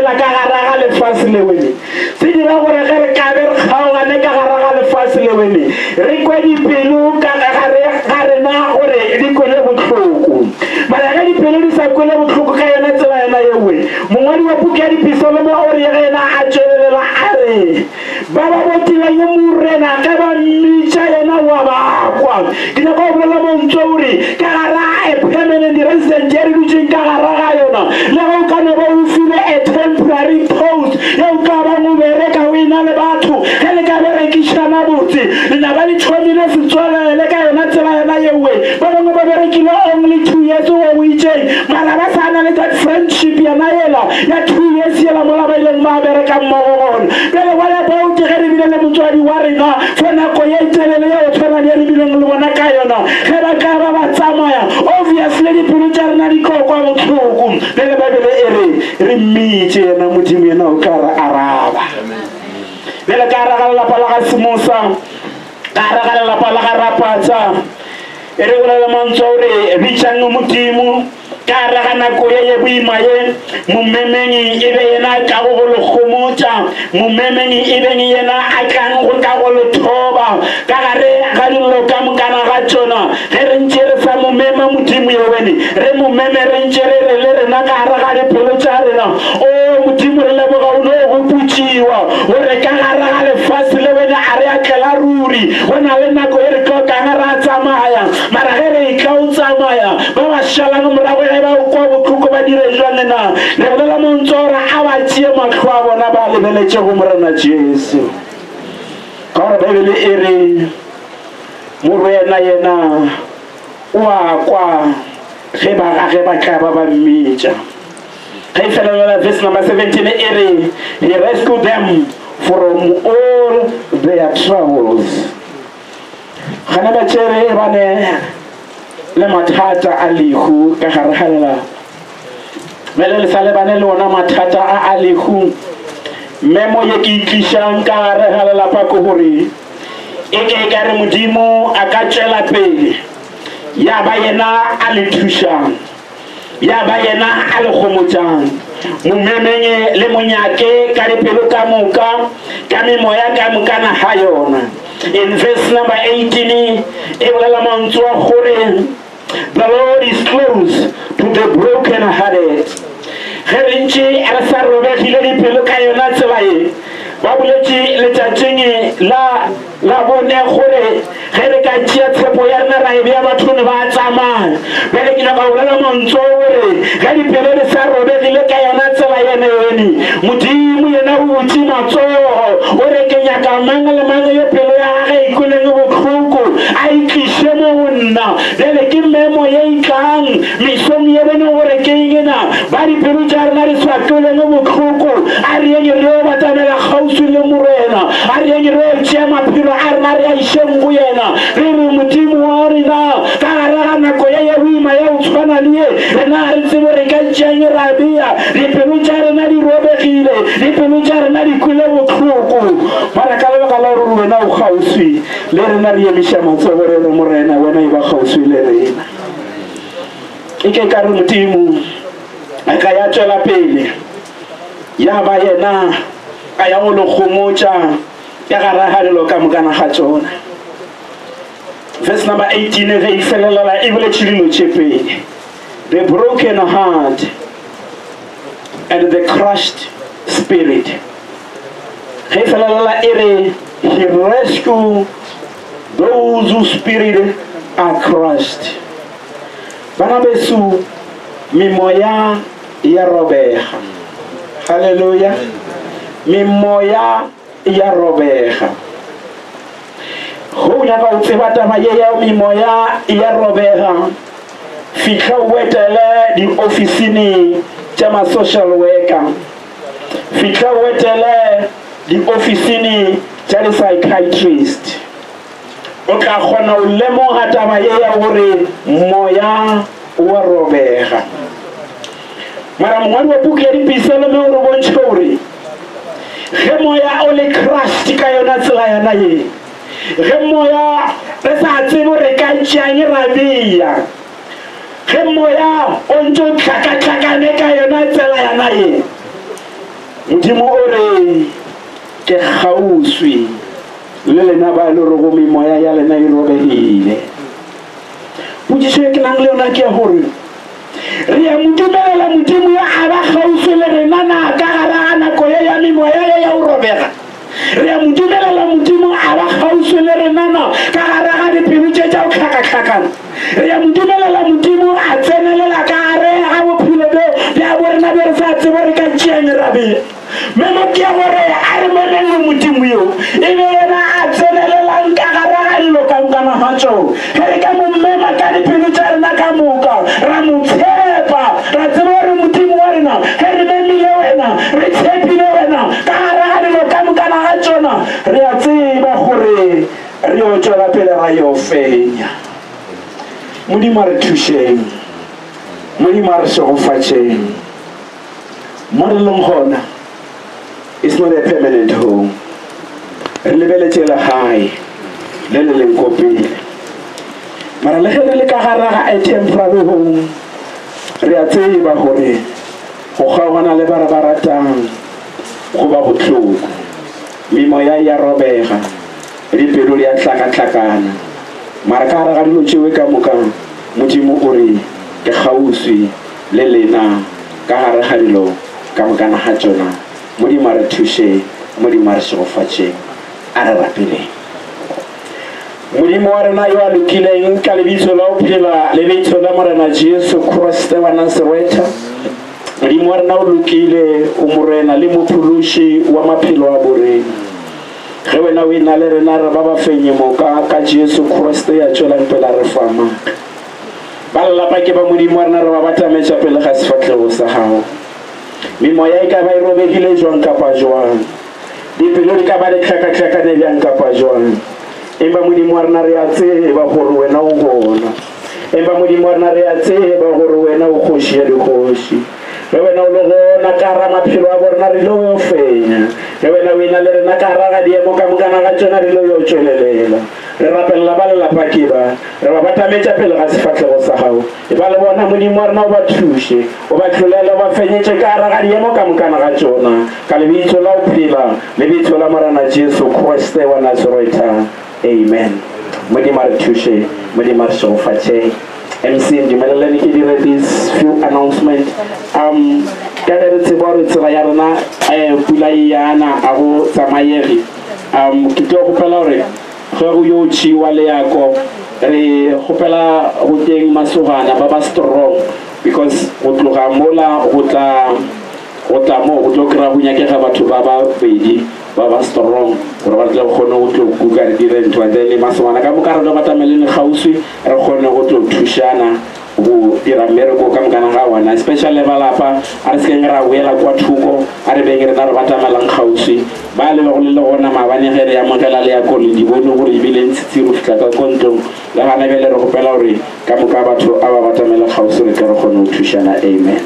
fela ka gara ga lefase le wene se dira gore ge re ka be re kgaogane ka gara ga lefase le wene re kwe dipelo ka ga rena gore di kwele botlhoko mara ge dipelo di sa kwele botlhoko ka yona tsela yena yewe mongwadi wa puku ya dipisolo mo gore ye gena a tswelelela a re ba ba botile yo morena ka ba mmitša yena wa bakwa ke nyaka go bolela montso gore ka gara a permanent resident ye re dutseng ka gara ga yona le go ka ne ba o file a temporary post ye o ka bang o bereka o ena le batho ge le ka berekišana botse lena ba dithomile setswelele ka yona tsela yena yewe ba bangwe ba berekile only two years o o itseng mara ba sa na le that friendship yana ela ya two years yela mola ba ileng ba bereka mmogo gona pele wala bao ke ge re bile le motswadi wa rena for nako ye telele ye o tshwana le re bileng le bona ka yona ge ba ka ba ba tsamaya obviously dipelo tša rena di kokwa botlhoko pele babele e re re mmitše yena modimo yena o ka re araba pele ka ra ga lelapa la ga semosa ka ra ga lelapa la ga rapatsa e re bolela mantswa gore bitšang modimo ka ra ga nako ye ye boima ye momemengi e be yena a ka go go le kgomotša momemengi e beng yena a kang go ka go le thoba ka gare ga dilo ka mokana ga tšona ge re ntše re sa momema modimo ye wene re momeme re ntše re re le rena ka gare ga dipelo tša rena o modimo re leboga o ne go putšiwa gore ka gare ga lefase le wene a re a tlela ruri go na le nako e re tlokang re a tsamaya mara ge re e tla o tsamaya ba ba šalang morago ge ba o kwa botlhoko ba dire jwane na re bolela montso gore a ba tšee matlho a bona ba lebeletše go morena jesu ka gore bibele e re morena yena o a kwa ge ba gage ba tla ba ba mmitša ge e felelela verse number seventeen e re he rescued them from all their troubles gane ba tšere bane le mathata a lehu ka gare ga lelapa mele le sa lebane le ona mathata a a lehu memo ye ke itlišang ka gare ga lelapa ko gore e ke ka re modimo a ka tšwela pele ya ba yena a le thušang ya ba yena a le kgomotšang momemenye le monyake ka dipelo ka moka ka memoya ka mokana ga yona in verse number eighteen e bolela mantswe a gore the Lord is close to the broken hearted ge re ntše re sa robegile dipelo ka yona tsela ye ba boletše letšatšing la la bone gore ge re ka tšea tshepo ya rena ra e bea bathone ba tsamaya bele ke nyaka bolela mantswe gore ge dipelo le sa robegile ka yona tsela yene yone modimo yena o botse matsogo o re ke nyaka mang le mang yo pelo ya gage e kweleng botlhoko a itliše mo go nna bele ke memo ye itlang mesong ye bene gore ke engena ba dipelo tša rena di sa kweleng botlhoko a re yeng re o batamela kgauswi le morena a re yeng re o tšea maphelo a rena re a išeng go yena re re modimo wa rena ka gare ga nako ye ya boima ya o tshwana le ye rena re tsebe re ka tšeang ra bea dipelo tša rena di robegile dipelo tša rena di kwele botlhoko mara ka lebaka la gore wena o kgauswi le rena re emiša matsogo re re morena wena e ba kgauswi le rena e ke ka re modimo a ka ya tšwela pele ya ba yena a ya go le kgomotša ya gare ga dilo ka mokana ga tšona verse number eighteen ge e felelela e boletše dilo tše pedi the broken heart and the crushed spirit ge e felelela e re he rescue those whose spirit are crushed bana beso memoya ya robega haleluya memoya ya robega go nyaka o tseba taba ye ya memoya ya robega fihla o etele diofisini tša ma-social worker fihla o etele diofisini tša di-psychiatrist o tla kgona o lemoga taba ye ya gore moya wa robega mara mongwadi wa puku ya dipiselo me gore bontšhe gore ge moya o le crushed ka yona tsela yana ye ge moya re sa tsebe re ka tšeang ra bea ge moya o ntse o tlhakatlhakane ka yona tsela yana ye modimo o re ke kgauswi le lena ba le go memoya ya lena e robegile. Potšišo e ke nang le yona ke ya gore re ya mo dumelela modimo yo a ba kgauswi le rena na ka gare ga nako ye ya memoya ye ya go robega. Re ya mo dumelela modimo a ba kgauswi le rena na ka gare ga dipelo tše tša go tlhakatlhakana. Re ya mo dumelela modimo a tsenelela ka gare ga bophelo bja borena be re sa tsebo re ka tšeang rabile. Memo ke ya gore a re moneng le modimo yo e be yena a tsenelelang ka gare ga dilo kankana ga tšoo. Ge re ka mo mmema ka dipelo tša rena ka moka ra mo tshepa ra tseba gore modimo wa rena ge re memile wena re tshepile wena ka gare ga dilo kankana ga tšona re a tseba gore re yo tšwela pele ra yo fenya. Modimo a re thušeng, modimo a re segofatšeng mo re leng gona. It's not a permanent home. Re lebeletše legae le le leng ko pele, mara le ge re le ka gare ga a temporary home re a tseba gore go kgaogana le ba re ba ratang go ba bohloko, memoya ya robega, dipelo di a hlakahlakana, mara ka gare ga dilo tšewe ka moka modimo o re ke kgauswi le lena ka gare ga dilo ka mokana ga tšona. Modimo a re thuše, modimo a re segofatšeng, a re rapeleng. Modimo wa rena yo a lokileng ka lebitso la go phela lebitso la morena Jesu Kriste wa Nazareta. Modimo wa rena o lokile, o morena le mophološi wa maphelo a borena. Ge wena o ena le rena re ba ba fenye moka ka Jesu Kriste ya tšwelang pela re fama. Ba lelapa ke ba modimo wa rena re ba batametša pele ga sefatlhego sa gago. Memoya e ka ba e robegile jwang kapa jwang, dipelo di ka ba di tlhakatlhakane bjang kapa jwang, empa modimo wa rena re a tseba gore wena o gona, empa modimo wa rena re a tseba gore wena o kgoši ya dikgoši. Ge wena o le gona ka gara maphelo a borena re lo yo fenya, ge wena o ena le rena ka gara ga diemo ka mokana ga tšona re lo yo tšwelelela. Re rapelela ba lelapa ke ba re ba batametša pele ga sefatlhego sa gago, e ba le bona modimo wa rena o ba thuše, o ba tlholele, o ba fenyetše ka gara ga diemo ka mokana ga tšona, ka lebitso la go phela lebitso la morena Jesu Kriste wa Nazareta. Amen. Modimo a re thuše, modimo a re segofatšeng. M C ndumeleleni ke dire this few announcement. Um ka re tseba re tsela ya rena eh pula yana a go tsamayegi. Um ke tlo go pela gore ge go yo tšhiwa leako re gopela go teng masogana ba ba strong, because go tloga mola go tla go tla mo go tlo kry-a go nyakega batho ba ba pedi ba ba strong gore ba tle go kgone go tlo kuka re dire ntho and then masogana ka moka re tlo batameleng kgauswi re kgone go tlo thušana go dira mmereko ka mokana ga ona, especially balapa a re sekeng ra boela kwa thoko a re beng rena re batamelang kgauswi ba le go le le gona maabane ge re ya mogela le ya kole di bone gore ebile ntshitse go fitlha ka kontlong le gana bele re gopela gore ka moka batho a ba batamela kgauswi re tle re kgone go thušana. Amen.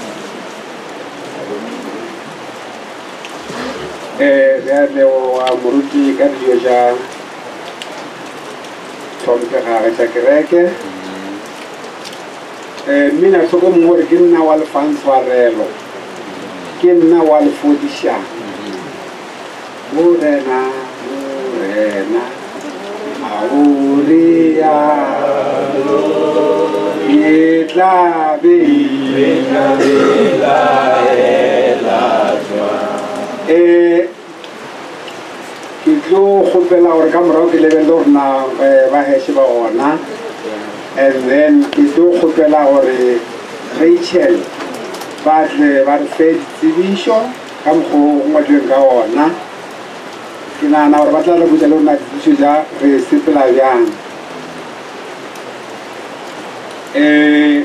eh re a leboga moruti ka dijo tša tlhomphega tša kereke. eh mina tlhoko mongwe gore ke nna wa lefanswarelo, ke nna wa lefodišang. Morena morena a o realo ke tla be eh ke tlo gopela gore ka morago ke lebelele gore na ba heshe ba gona, and then ke tlo gopela gore Rachel ba tle ba re fe ditsebišo ka mokgwa o ngwadilweng ka ona. Ke nagana gore ba tla re botsa le rona ditsebišo tša re sepela bjang. um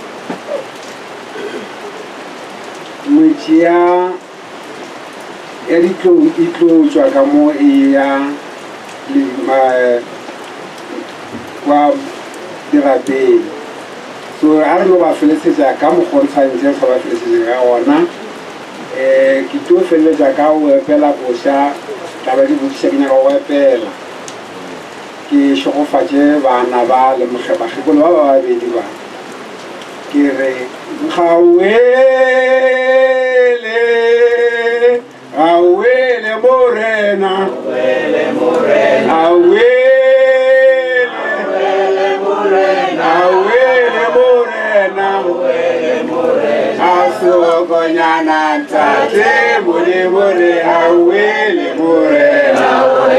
metši ya ya ditlou e tlo tšwa ka mo e ya kwa dirapeng, so ga re no ba felesetša ka mokgontshantše sa ba felesetše ka ona. um ke tlo feleletša ka go epela boša taba ke bodiša ke nyaka go epela ke šogofatše bana ba le bakgekolo ba ba babedi ba ke re nkgaoele morena awele morena awele morena awele morena awele morena asogonyana tate mole more awele morena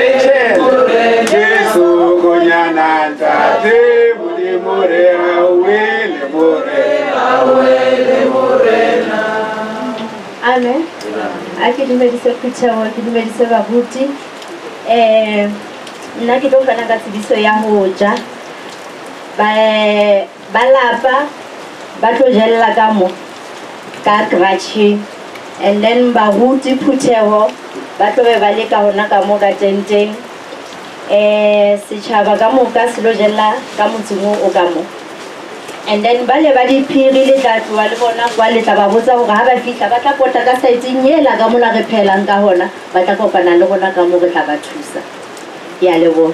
asogonyana tate mole more awele morena awele morena. Amen. Aki dumedise Phutheho, ke dumedise babuti. Eh nna ke tlo fana ka tsebiso ya ho ja. Ba ba lapa ba tlo jella ka mo ka Krachi, and then babuti Phutheho ba tlo be ba le ka hona ka mo ka tenteng. Eh setjhaba ka mo ka selo jella ka motsumo o ka mo. And then bale ba di phiri le tla tloa le bona kwa le tla ba botsa hore ha ba fihla ba tla kota ka saetsing yela ka mona re phelang ka hona ba tla kopana le bona ka mo re tla ba thusa. Ya le bona.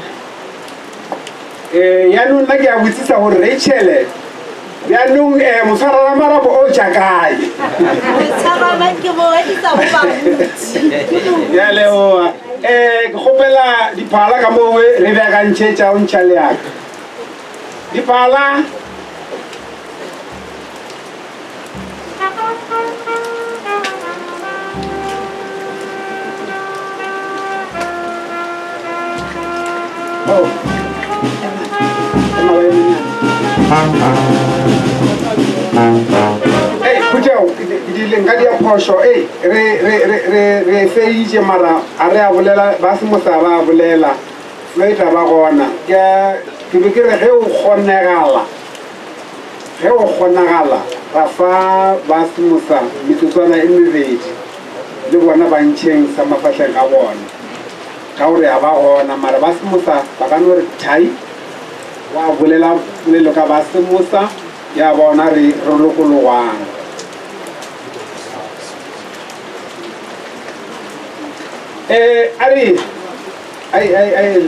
Eh ya nna ke a botsisa hore Rachel ya nung eh mosarara marapo o tjakae. Mosarara ke mo edisa ho ba botsi. Ya le bona. Eh ke khopela diphala ka mo re ba ka ntšhetša o ntšha le yaka. Diphala oh, hey, Phutheho, di lenga dia phosho, hey, re re re re re feije mara are a bolela ba se mosaba a bolela le tla ba gona ke ke be ke re ge o kgonegala ge o kgonagala ra fa ba se mosa metsotswana e mebedi le bona ba ntšheng sa mafahleng a bona ka gore a ba gona mara ba se mosa ba ka no re thai wa bolela bolelo ka ba se mosa ya bona re re lokologwang. Eh ari ai ai ai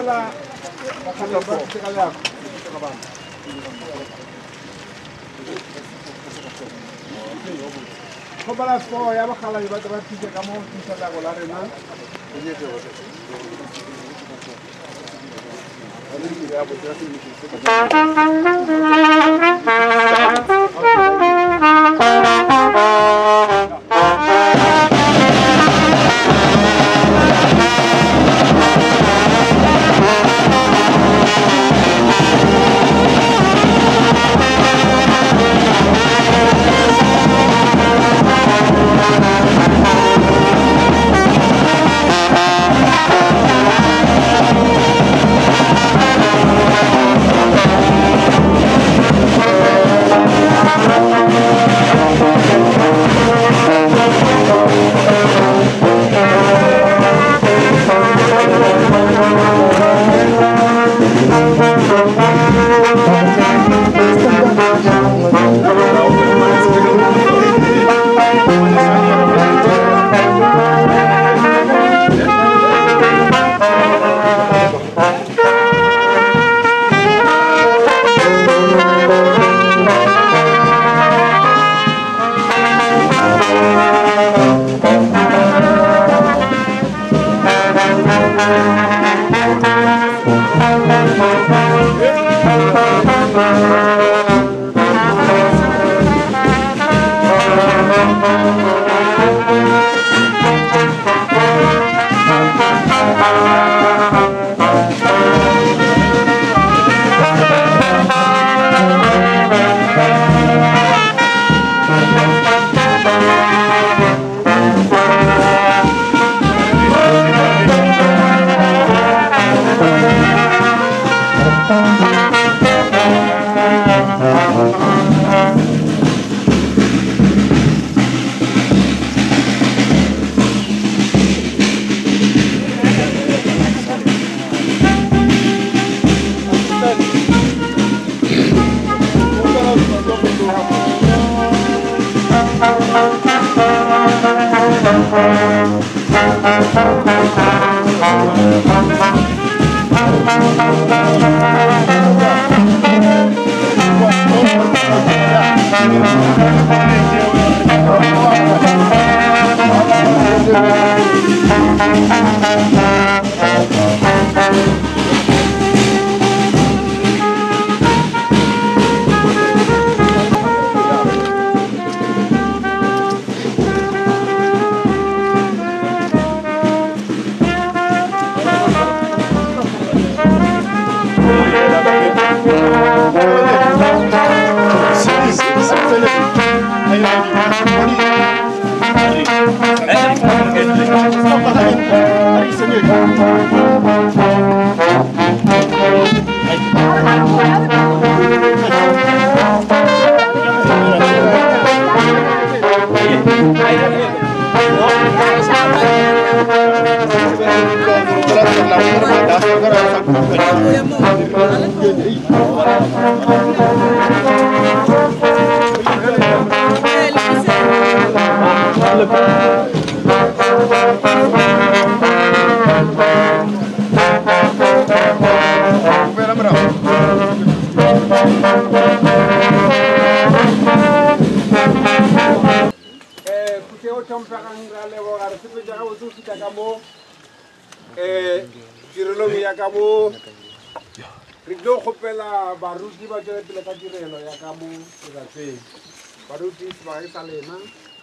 kgopela bakganni ba tekale yako kgopela four ya bakgalani ba ba thuse ka mo tišalago la rena baruti ba tswele pele ka tirelo ya ka mo letseng baruti ba e sa lena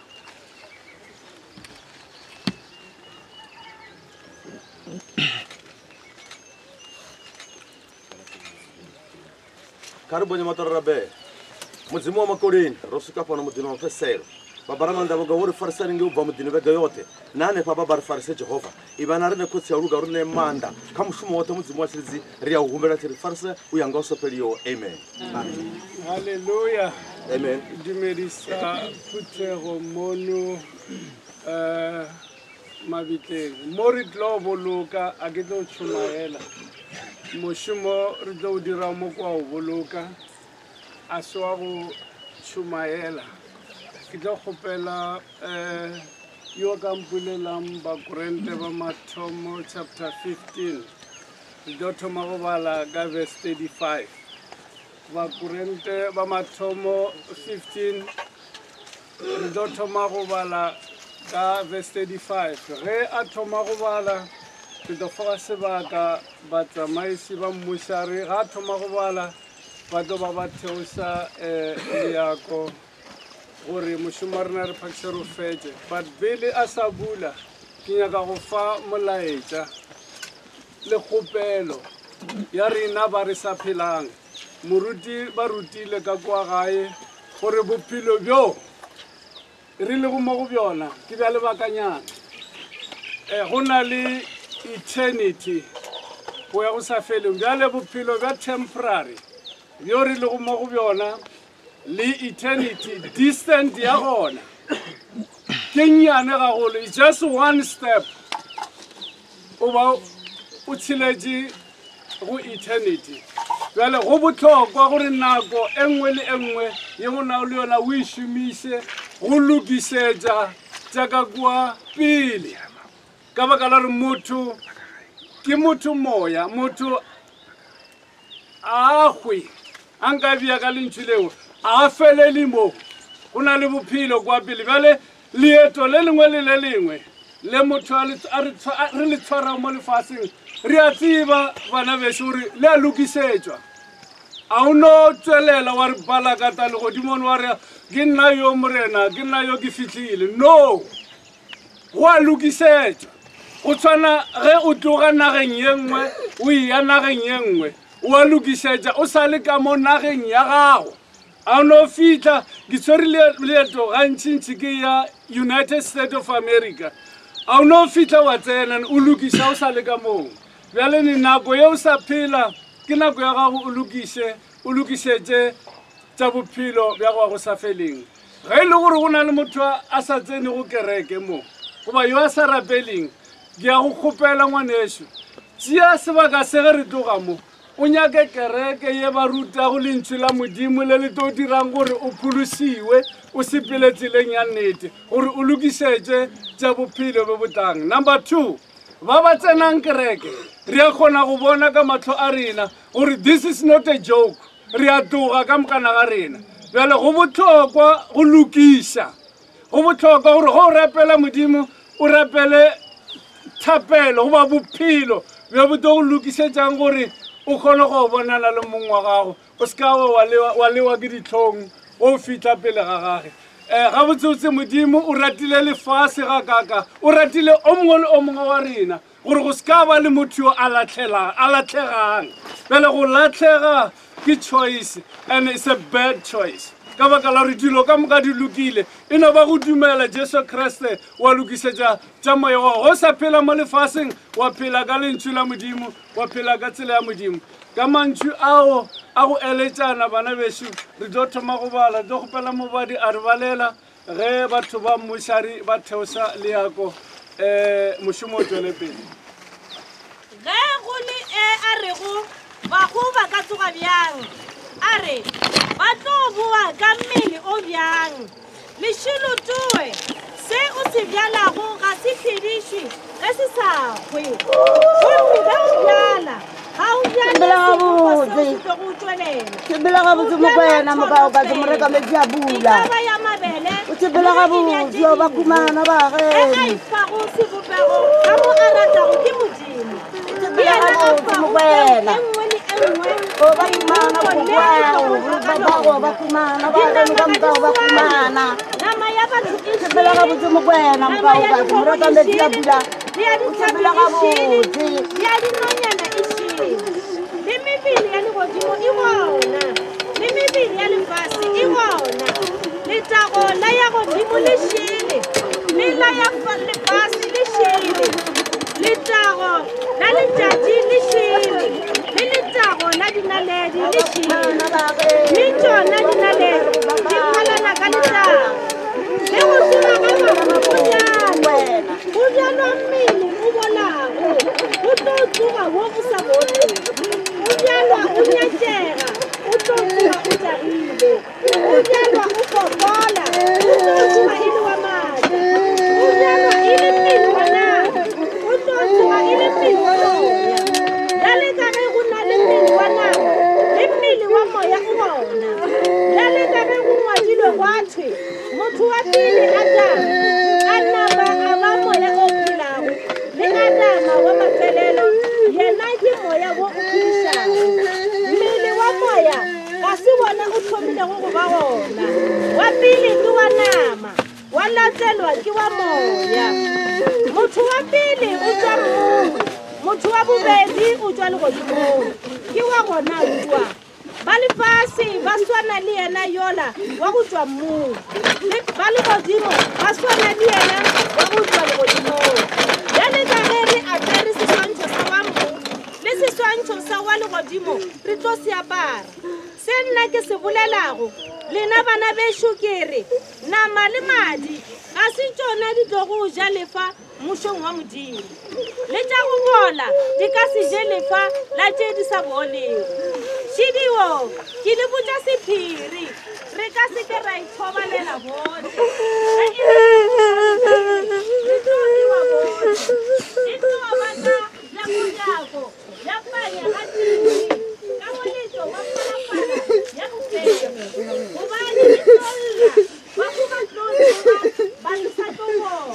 Karibonye matarabe muzimu wa makorini rosuka pano mudino fesero babarana ndavuga wori farsani ngi uva mudino vega yote nane pa babar farse Jehova ibana rine kutsi yaruga rune manda kamushumo wote muzimu wa chirizi ria uhumbera chiri farse uyanga osopelio amen Hallelujah amen dumerisa putsego mono eh mabiteng mori tlo boloka a ke tlo tshumaela moshumo re tlo dira mo kwa o boloka a swa go tshumaela ke tlo gopela eh yo ka mpulelang ba Korinte ba mathomo chapter fifteen re tlo thoma go bala ka verse thirty-five. Bakorente ba mathomo fifteen, re tlo thoma go bala ka verse thirty-five. Ge a thoma go bala, ke tlo foga sebaka batsamaisi ba mmušari. Ga a thoma go bala, ba tlo ba ba theosa leako gore mošomo wa rena re phakise re fetse. But pele a sa bula, ke nyaka go fa molaetša le kgopelo ya rena ba re sa phelang. Moruti ba rutile ka kwa gae gore bophelo bjo re le go mo go bjona ke bja lebakanyana. Go na le eternity go ya go sa feleng, bjale bophelo bja temporary bjo re le go mo go bjona le eternity distant ya gona ke nnyane gagolo. It's just one step o ba o tshiletše go eternity. Bjale go bohlokwa gore nako e nngwe le e nngwe ye go na le yona o e šomiše go lokišetša tša ka kua pele. Ka baka la re motho ke motho moya, motho a hwe a nka bia ka lentšu leo a felele mo go na le bophelo kwa pele. Bjale leeto le lengwe le le lengwe le motho re le tshwara mo lefaseng, re a tseba bana beso gore le a lokišetšwa. A o no tswelela wa re bala ka ta legodimone wa re ke nna yo morena, ke nna yo ke fitlhile. No, go a lokišetšwa. Go tshwana ge o tloga nageng ye nngwe o iya nageng ye nngwe, o a lokišetša o sa le ka mo nageng ya gago. A no fitlha ke tshwere leeto gantšintši ke ya United States of America. A no fitlha wa tsena o lokiša o sa le ka moo. Bjale ni nako ye o sa phela ke nako ya gago o lokiše o lokišetše tša bophelo bja go sa feleng. Ge e le gore go na le motho a sa tsene go kereke mo goba yo a sa rapeleng, ke ya go kgopela ngwanešo tšea sebaka se ge re tloga mo o nyake kereke ye ba ruta go lentšu la modimo le le tlo dirang gore o pholosiwe o sepele tseleng ya nnete gore o lokišetše tša bophelo bo botlang. Number two, ba ba tsenang kereke re a kgona go bona ka mahlo a rena gore this is not a joke. Re a toga ka mokana ga rena. Bjale go bohlokwa go lokiša, go bohlokwa gore go rapela modimo o rapele thapelo goba bophelo bja bo tlo go lokišetšang gore o kgone go bonana le mong wa gago, o se ka wa lewa ke ditlhong o fitlha pele ga gage. Ga botsotse modimo o ratile lefase ga kaka, o ratile o mongwe le o mongwe wa rena gore go se ka ba le motho yo a latlhegang. Bjale go latlhega ke choice and it's a bad choice. Ka baka la gore dilo ka moka di lokile e no ba go dumela Jesu Kriste wa lokišetša tša moya wa go sa phela mo lefaseng, wa phela ka lentšu la modimo, wa phela ka tsela ya modimo. Ka mantšu ao a go eletšana bana bešo re tlo thoma go bala, tlo kgopela mobadi a re balela ge batho ba mmušari ba theosa leako mošomo o tšwele pele. Ge go le e a rego bago ba ka tsoga bjang, a re ba tlo boa ka mmele o bjang. Lešilo toe se o se bjalago ga se phedišwe ge se sa hwe. Gomme ba o bjala ga o bjala go tšwelela. Tsebela gabotse mokwena mokao batho mo reka metsi a bula. Taba ya mabele o tsebela gabotse o ba kumana ba ge. E ga ifago sebopego ga mo a ratago ke modimo. Tsebela gabotse mokwena o ba kumana ba go ba kumana ba ge mo ka ba kumana. Nama ya batho e tsebela gabotse mokwena mokao batho mo reka metsi a bula. Ya di tsebela gabotse ya di nonyana e shile. Le mebili ya legodimo e gona, le mebili ya lefase e gona. Letago la ya godimo le šele, le la ya lefase le šele. Letago la letšatši le šele, le letago la dinaledi le šele. Le tšona dinaledi di ngwalana ka letago. Le go šoma ga bana go jalwa, go jalwa mmele o bolago, go tlo tsoga wo go sa boneng. O jalwa o nyatšega, o tlo tsoga o jagile. O jalwa o fokola, o tlo tsoga e le wa madi. O jalwa e le pele wa nako, o tlo tsoga e le pele wa loya. Bjale tlamehilego go ba gona. Wa pele ke wa nama, wa latelwa ke wa moya. Motho wa pele o tswa mmung, motho wa bobedi o tswa legodimong. Ke wa gona kwa. Ba lefase ba swana le yena yola wa go tswa mmung. Ba legodimo ba swana le yena wa go tswa legodimong. Jale ka ge re apere seswantšho sa wa mmu le seswantšho sa wa legodimo re tlo se apara. Se nna ke se bolelago lena bana bešo ke re nama le madi ga se tšona di tlo go ja lefa mošong wa modimo. Le tša go bola di ka se je lefa la tše di sa bolego. Šidiwo ke le botša sephiri re ka se ke ra ithobalela bote. Re tlo diwa bote. E tlo batla jako-jako ya panya ga tiri ka moletlo wa phalaphala ya bofelo. Gobane e tlolla ba go ba tlolla ba sa tlo bona.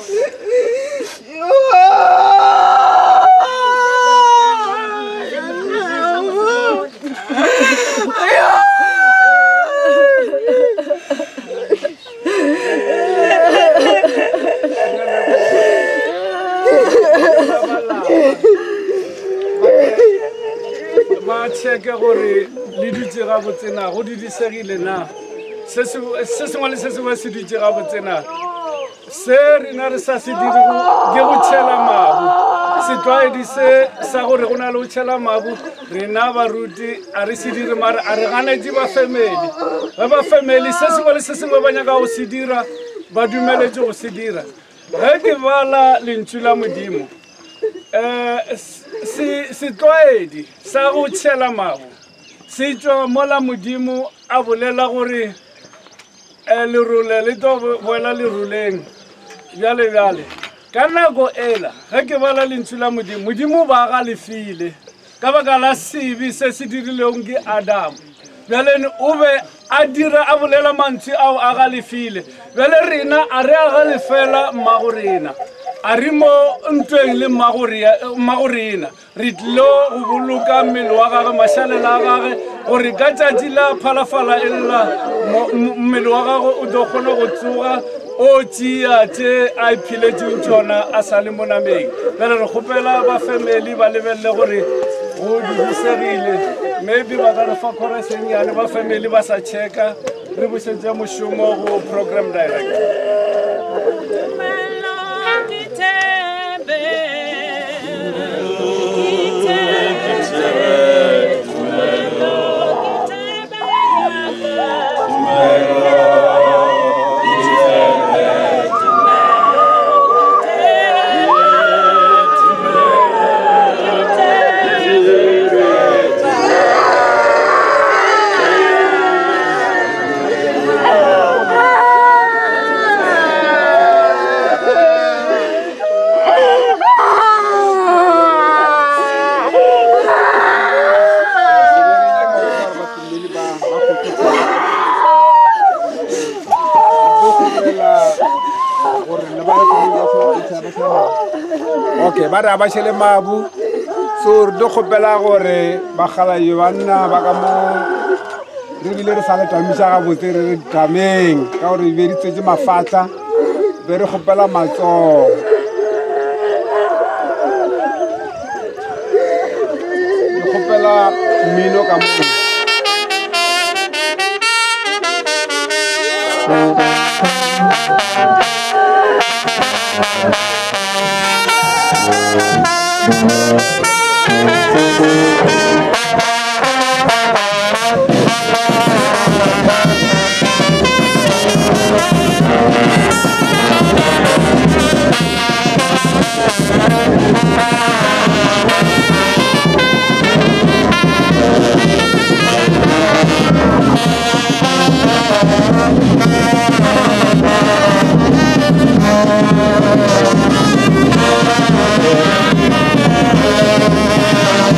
Ba cheke gore le dutse ga botsena go di disegile na se sengwe le se sengwe se dutse ga botsena se rena re sa se dire ke go tšhela mabu. Setlwaedi se sa gore go na le go tšhela mabu rena baruti a re se dire mare a re ganetse ba family ba ba family se sengwe le se sengwe ba nyaka go se dira ba dumeletse go se dira. Ge ke bala lentswe la modimo setlwaedi sa go tšhela mabu se tswa mola modimo a bolela gore lerole le tlo boela leroleng bjale bjale. Ka nako ela ge ke bala lentswe la modimo, modimo ba galefile ka baka la sebe se se dirileng ke Adamu. Bjale o be a dira a bolela mantswe ao a galefile. Bjale rena a re a galefela mmago rena a re mo ntweng le mmago rena re tlilo go boloka mmele wa gage mašalela a gage gore ka tšatši la phalafala e lela mmele wa gage o tlo kgona go tsoga o tšea tše a iphiletšeng tšona a sa le mo nameng. Bjale re kgopela ba family ba lebelele gore go dudisegile maybe ba ka re fa khoresenyane ba family ba sa checka re bušetše mošomo go program director. Okay, ba re a ba šhele mabu so re tlo kgopela gore bagalayo ba nna ba ka mo re bile re sa le tamiša gabotse re re tameng ka gore be di tswetse mafatla be re kgopela matsogo re kgopela mmino ka mo. Thank you.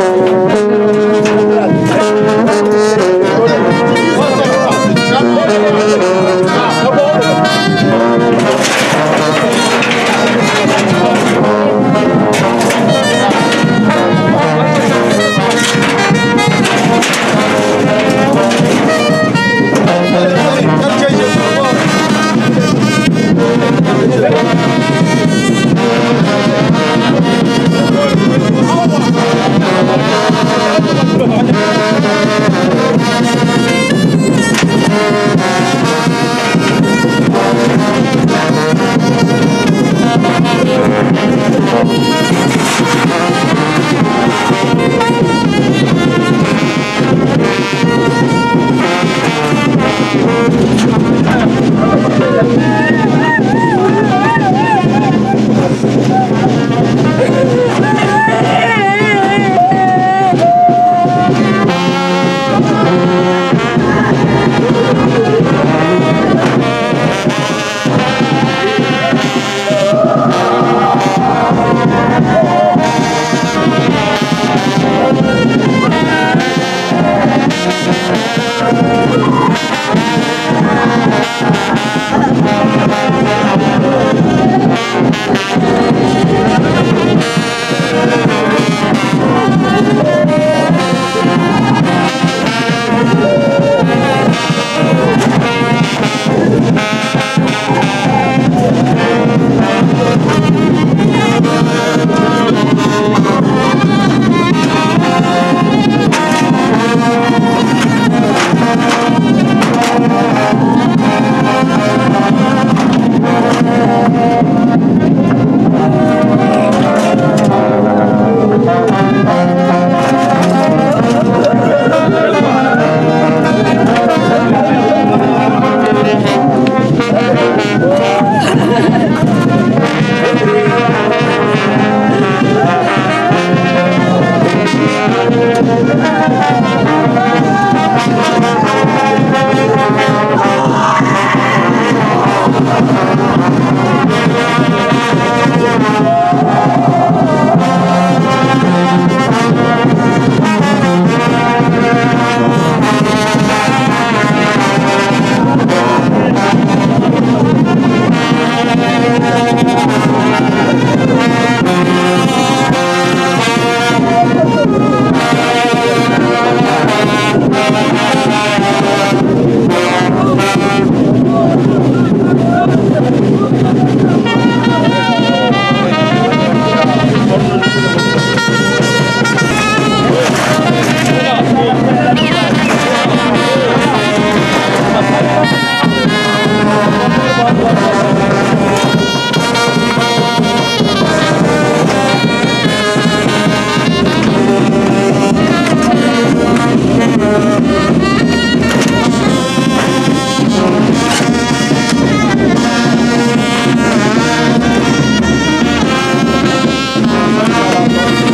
Thank you.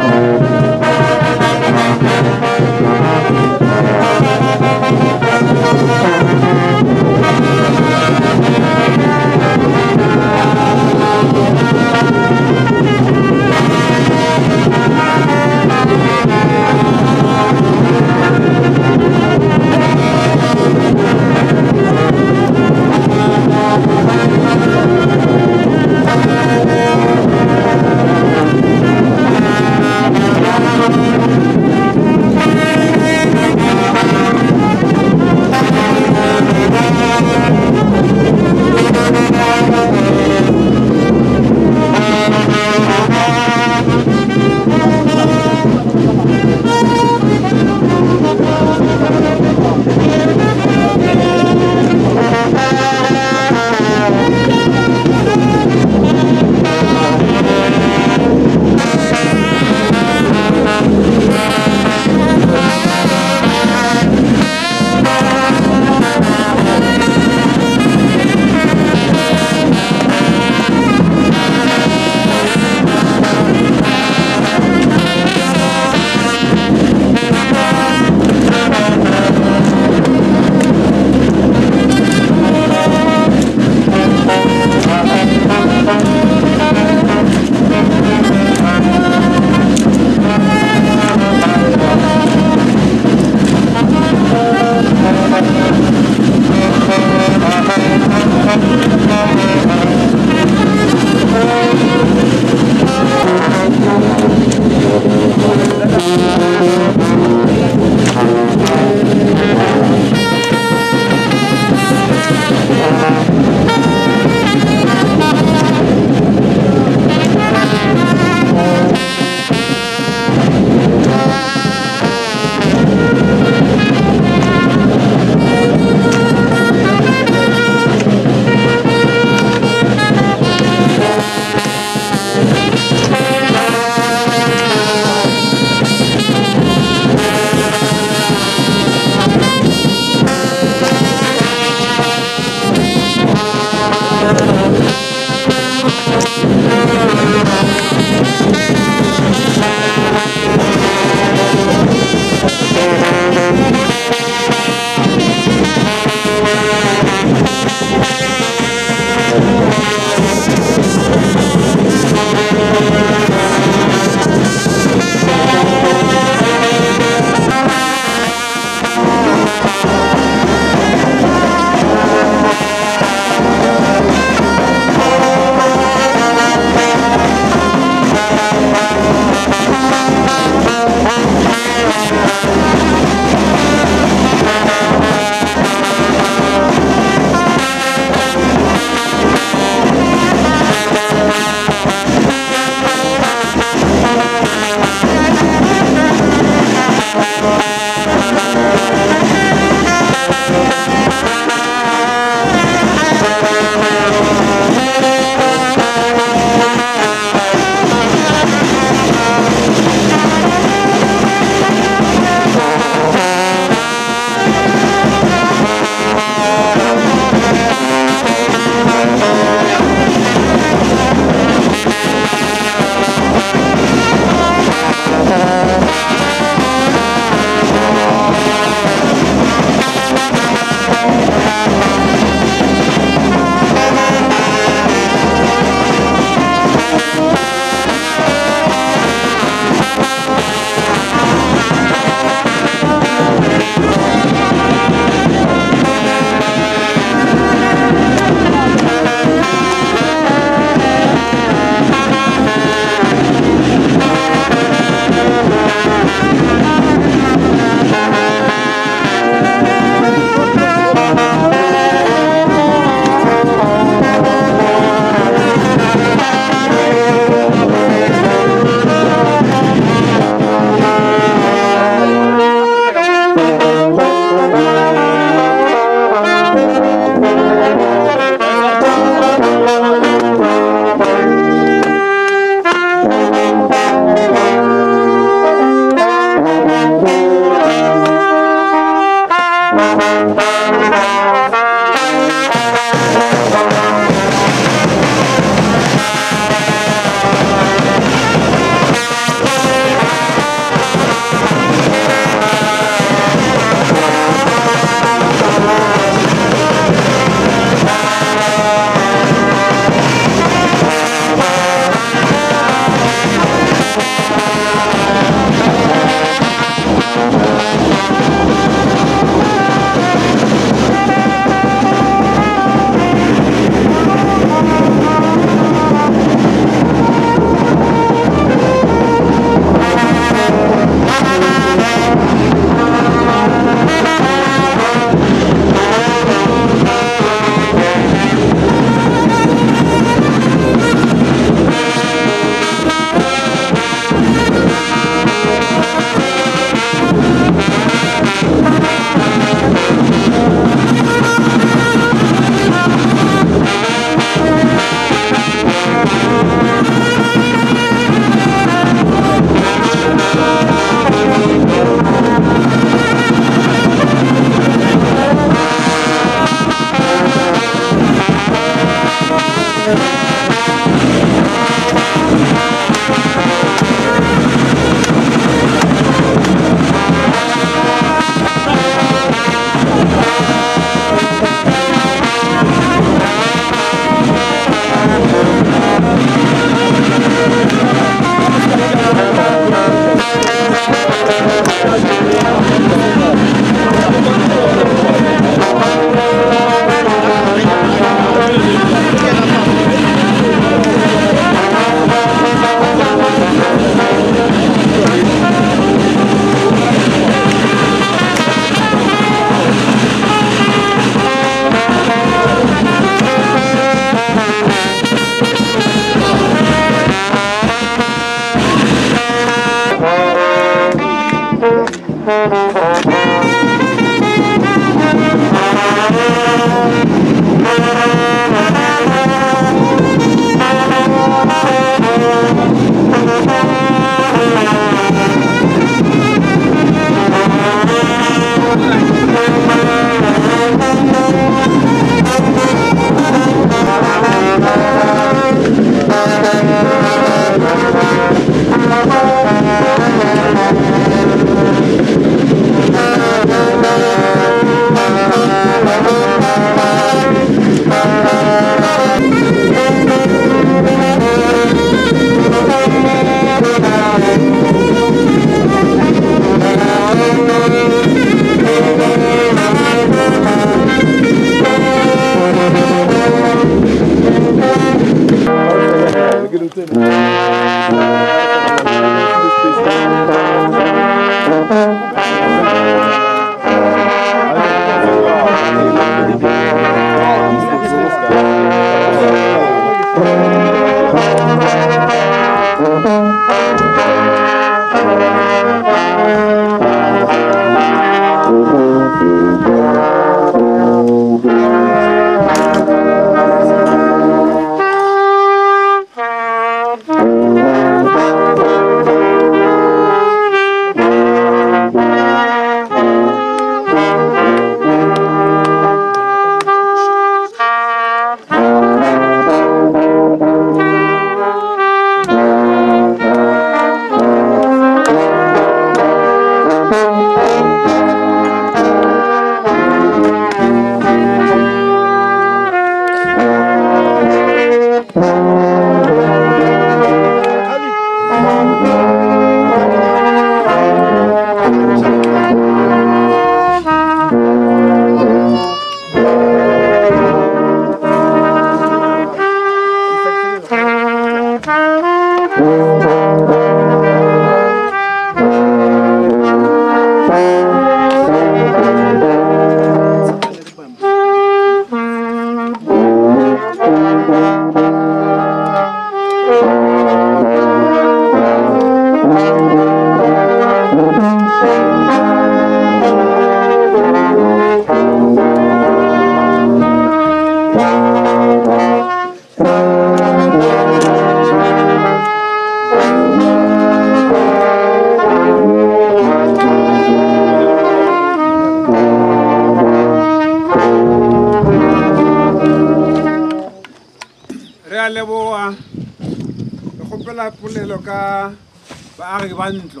leboa re gopela polelo ka baagi ba ntlo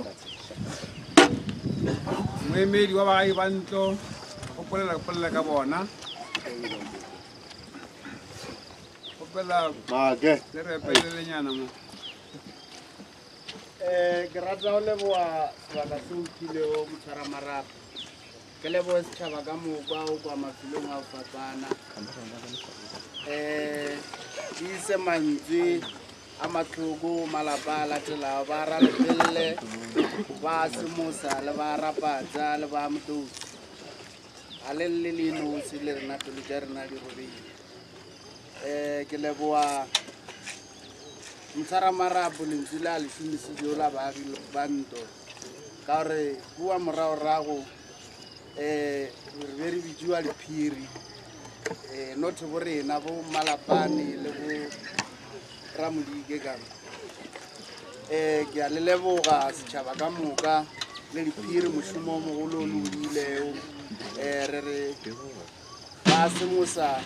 moemedi wa baagi ba ntlo gopolela gopolela ka bona gopela Mage le re pelelenyana mo eh ke rata go leboa sebaka se o kilego motshwara marapo ke leboa setšhaba ka moka o kwa mafelong a fapana eh di ise mantswe a matlhoko malapa a latela ba rapelle ba semosa le ba rapatsa le ba motosi a le le le nosi le rena pelo ja rena di robedi eh ke leboa motshwara marapo lentswe la le šomisitšego la baagi banto ka gore bua moragorago um re be re bitsiwa lephiri um not bo rena bo malapane le bo ramodike kang um ke a le leboga setšhaba ka moka le lephiri mošomo o mogolo o le odilego um re re ba semosa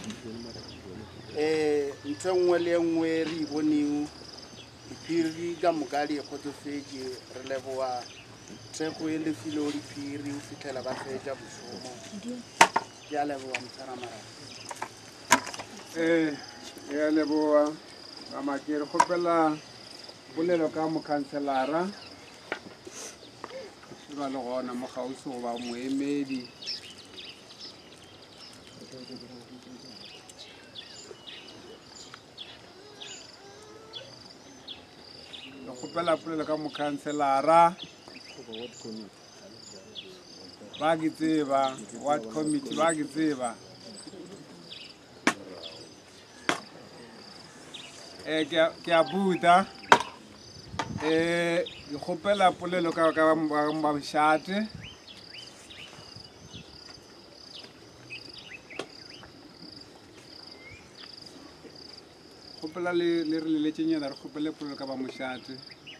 um ntho nngwe le nngwe re e boneng diphiri ka moka di kgotsofetse re leboga theko e lefile o diphiri o fitlhela ba fetša mošomo ke a leboga motshwara marapo eh ke a leboa mamake re gopela polelo ka mokhanselara e ba le gona mo gausi goba moemedi re gopela polelo ka mokhanselara ba ke tseba ward committee ba ke tseba eh ke a buta eh ke gopela polelo ka ka ba bšate gopela le le re le letšenyana re gopele polelo ka ba mošate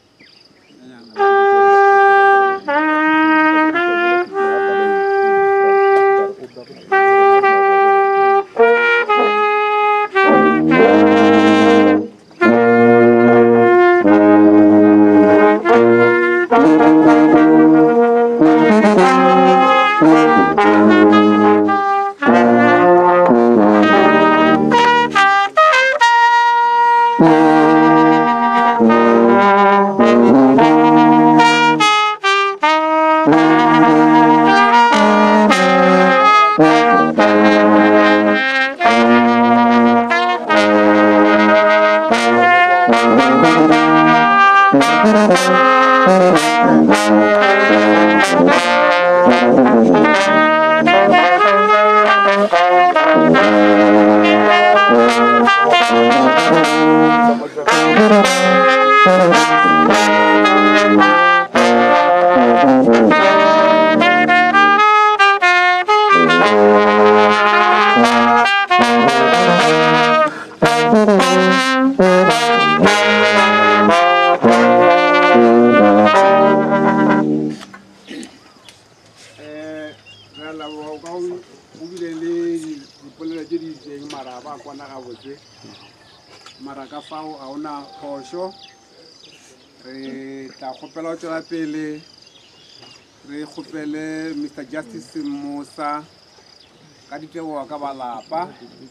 Gopela o tšwela pele re gopele Mister Justice Musa ka ditebogo ka balapa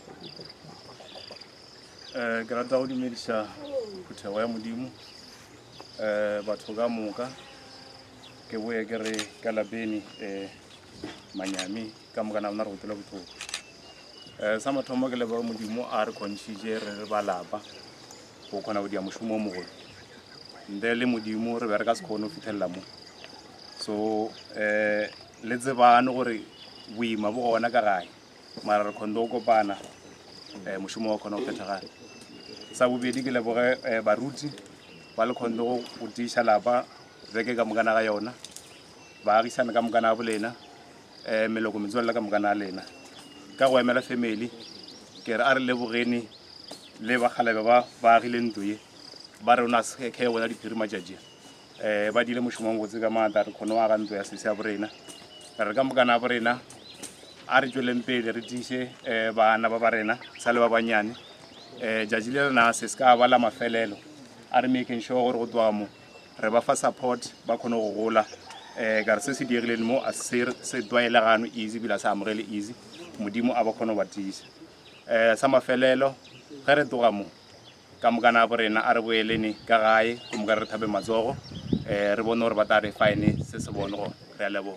eh ke rata go dumediša phetogo ya modimo eh batho ka moka ke boe ke re ka lapeng eh manyami ka moka na bona re gotela botlhoko eh sa mathomo ke leboga modimo a re kontšhitše re re balapa go kgona go dia mošomo o mogolo nde le modimo re bereka se kgone go fitlhelela mo so eh le tsebane gore boima bo gona ka gae mara re kgonne go kopana eh mošomo wa kgona go phethagala sa bobedi ke leboge baruti ba le kgonne go tiiša lapa beke ka mokana ga yona baagisane ka mokana ga bolena eh meloko metswalle ka mokana lena ka go emela family ke re a re lebogeni le ba kgalabe ba ba agile ntlo ye ba re ona se ke bona diphiri matšatši eh ba dile mošomong botse ka maata re kgone wa ga ntlo ya sese ya borena re ka mokana borena a re tsweleng pele re tiše eh bana ba barena sa le ba banyane eh judge le na se ska ba la mafelelo a re making sure gore go twa mo re ba fa support ba khone go gola eh ka re se se dirileng mo a se se twaela gano easy bila sa amogele easy modimo a ba khone ba tiša eh sa mafelelo ga re twa mo ka mokana borena a re boelene ka gae go mo ka re thabe matsogo eh re bone gore ba tare fine se se bone go re a leboga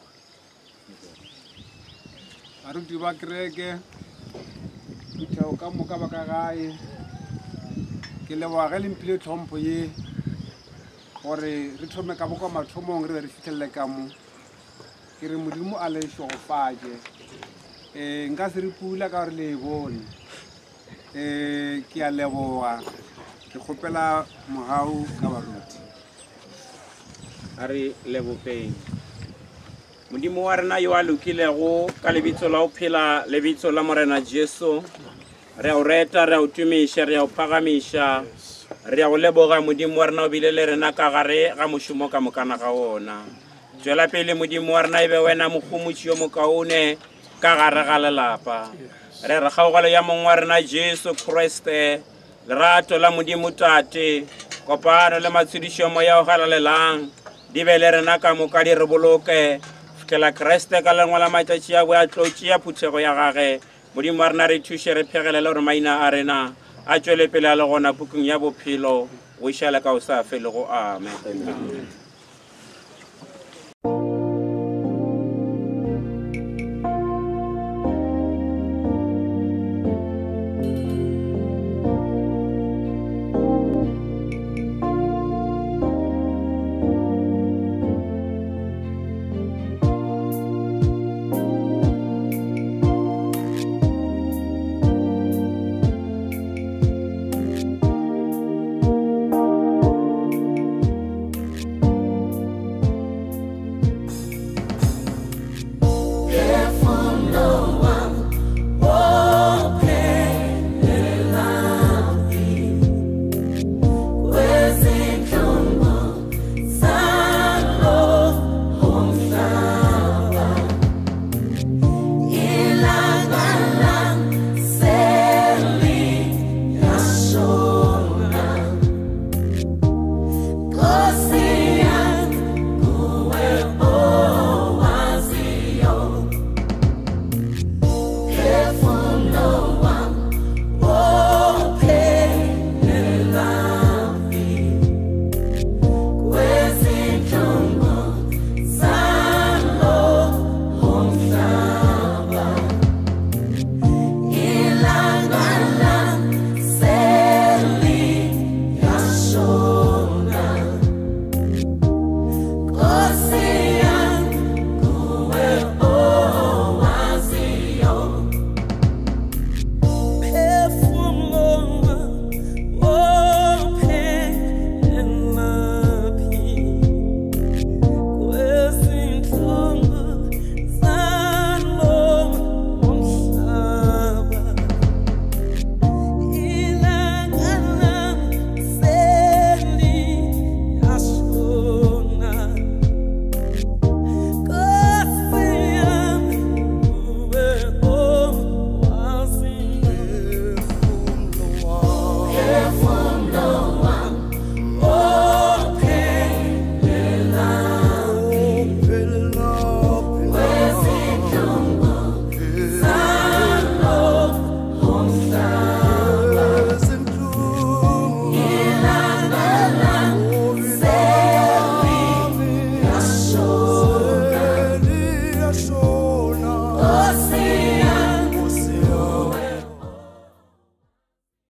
aruti ba kreke ditheo ka moka ba ka gae ke leboga ge lempile tlhompho ye gore re thome ka boko mathomong re be re fitlhelele ka mo ke re modimo a le šogofatše um nka se re pula ka gore le e bone um ke a leboga ke kgopela mogau ka baruti a re lebopeng modimo wa rena yo a lokilego ka lebitso la go phela lebitso la morena Jesu re a o reta re a o tumiša re a o phagamiša re a go leboga modimo wa rena o bile le rena ka gare ga mošomo ka mokana ga ona tšwela pele modimo wa rena e be wena mogomotši yo mokaone ka gare ga lelapa re re kgaogelo ya mongwe wa rena Jesu Kriste lerato la modimo tate kopano le matshedišo moya o galalelang di be le rena ka moka di re boloke fikela Kriste ka lengwe la matšatši a bo a tlotše ya phuthego ya gage modimo wa rena re thuše re phegelele gore maina a rena a tšwele pele a le gona pukung ya bophelo go išala ka o sa felego amen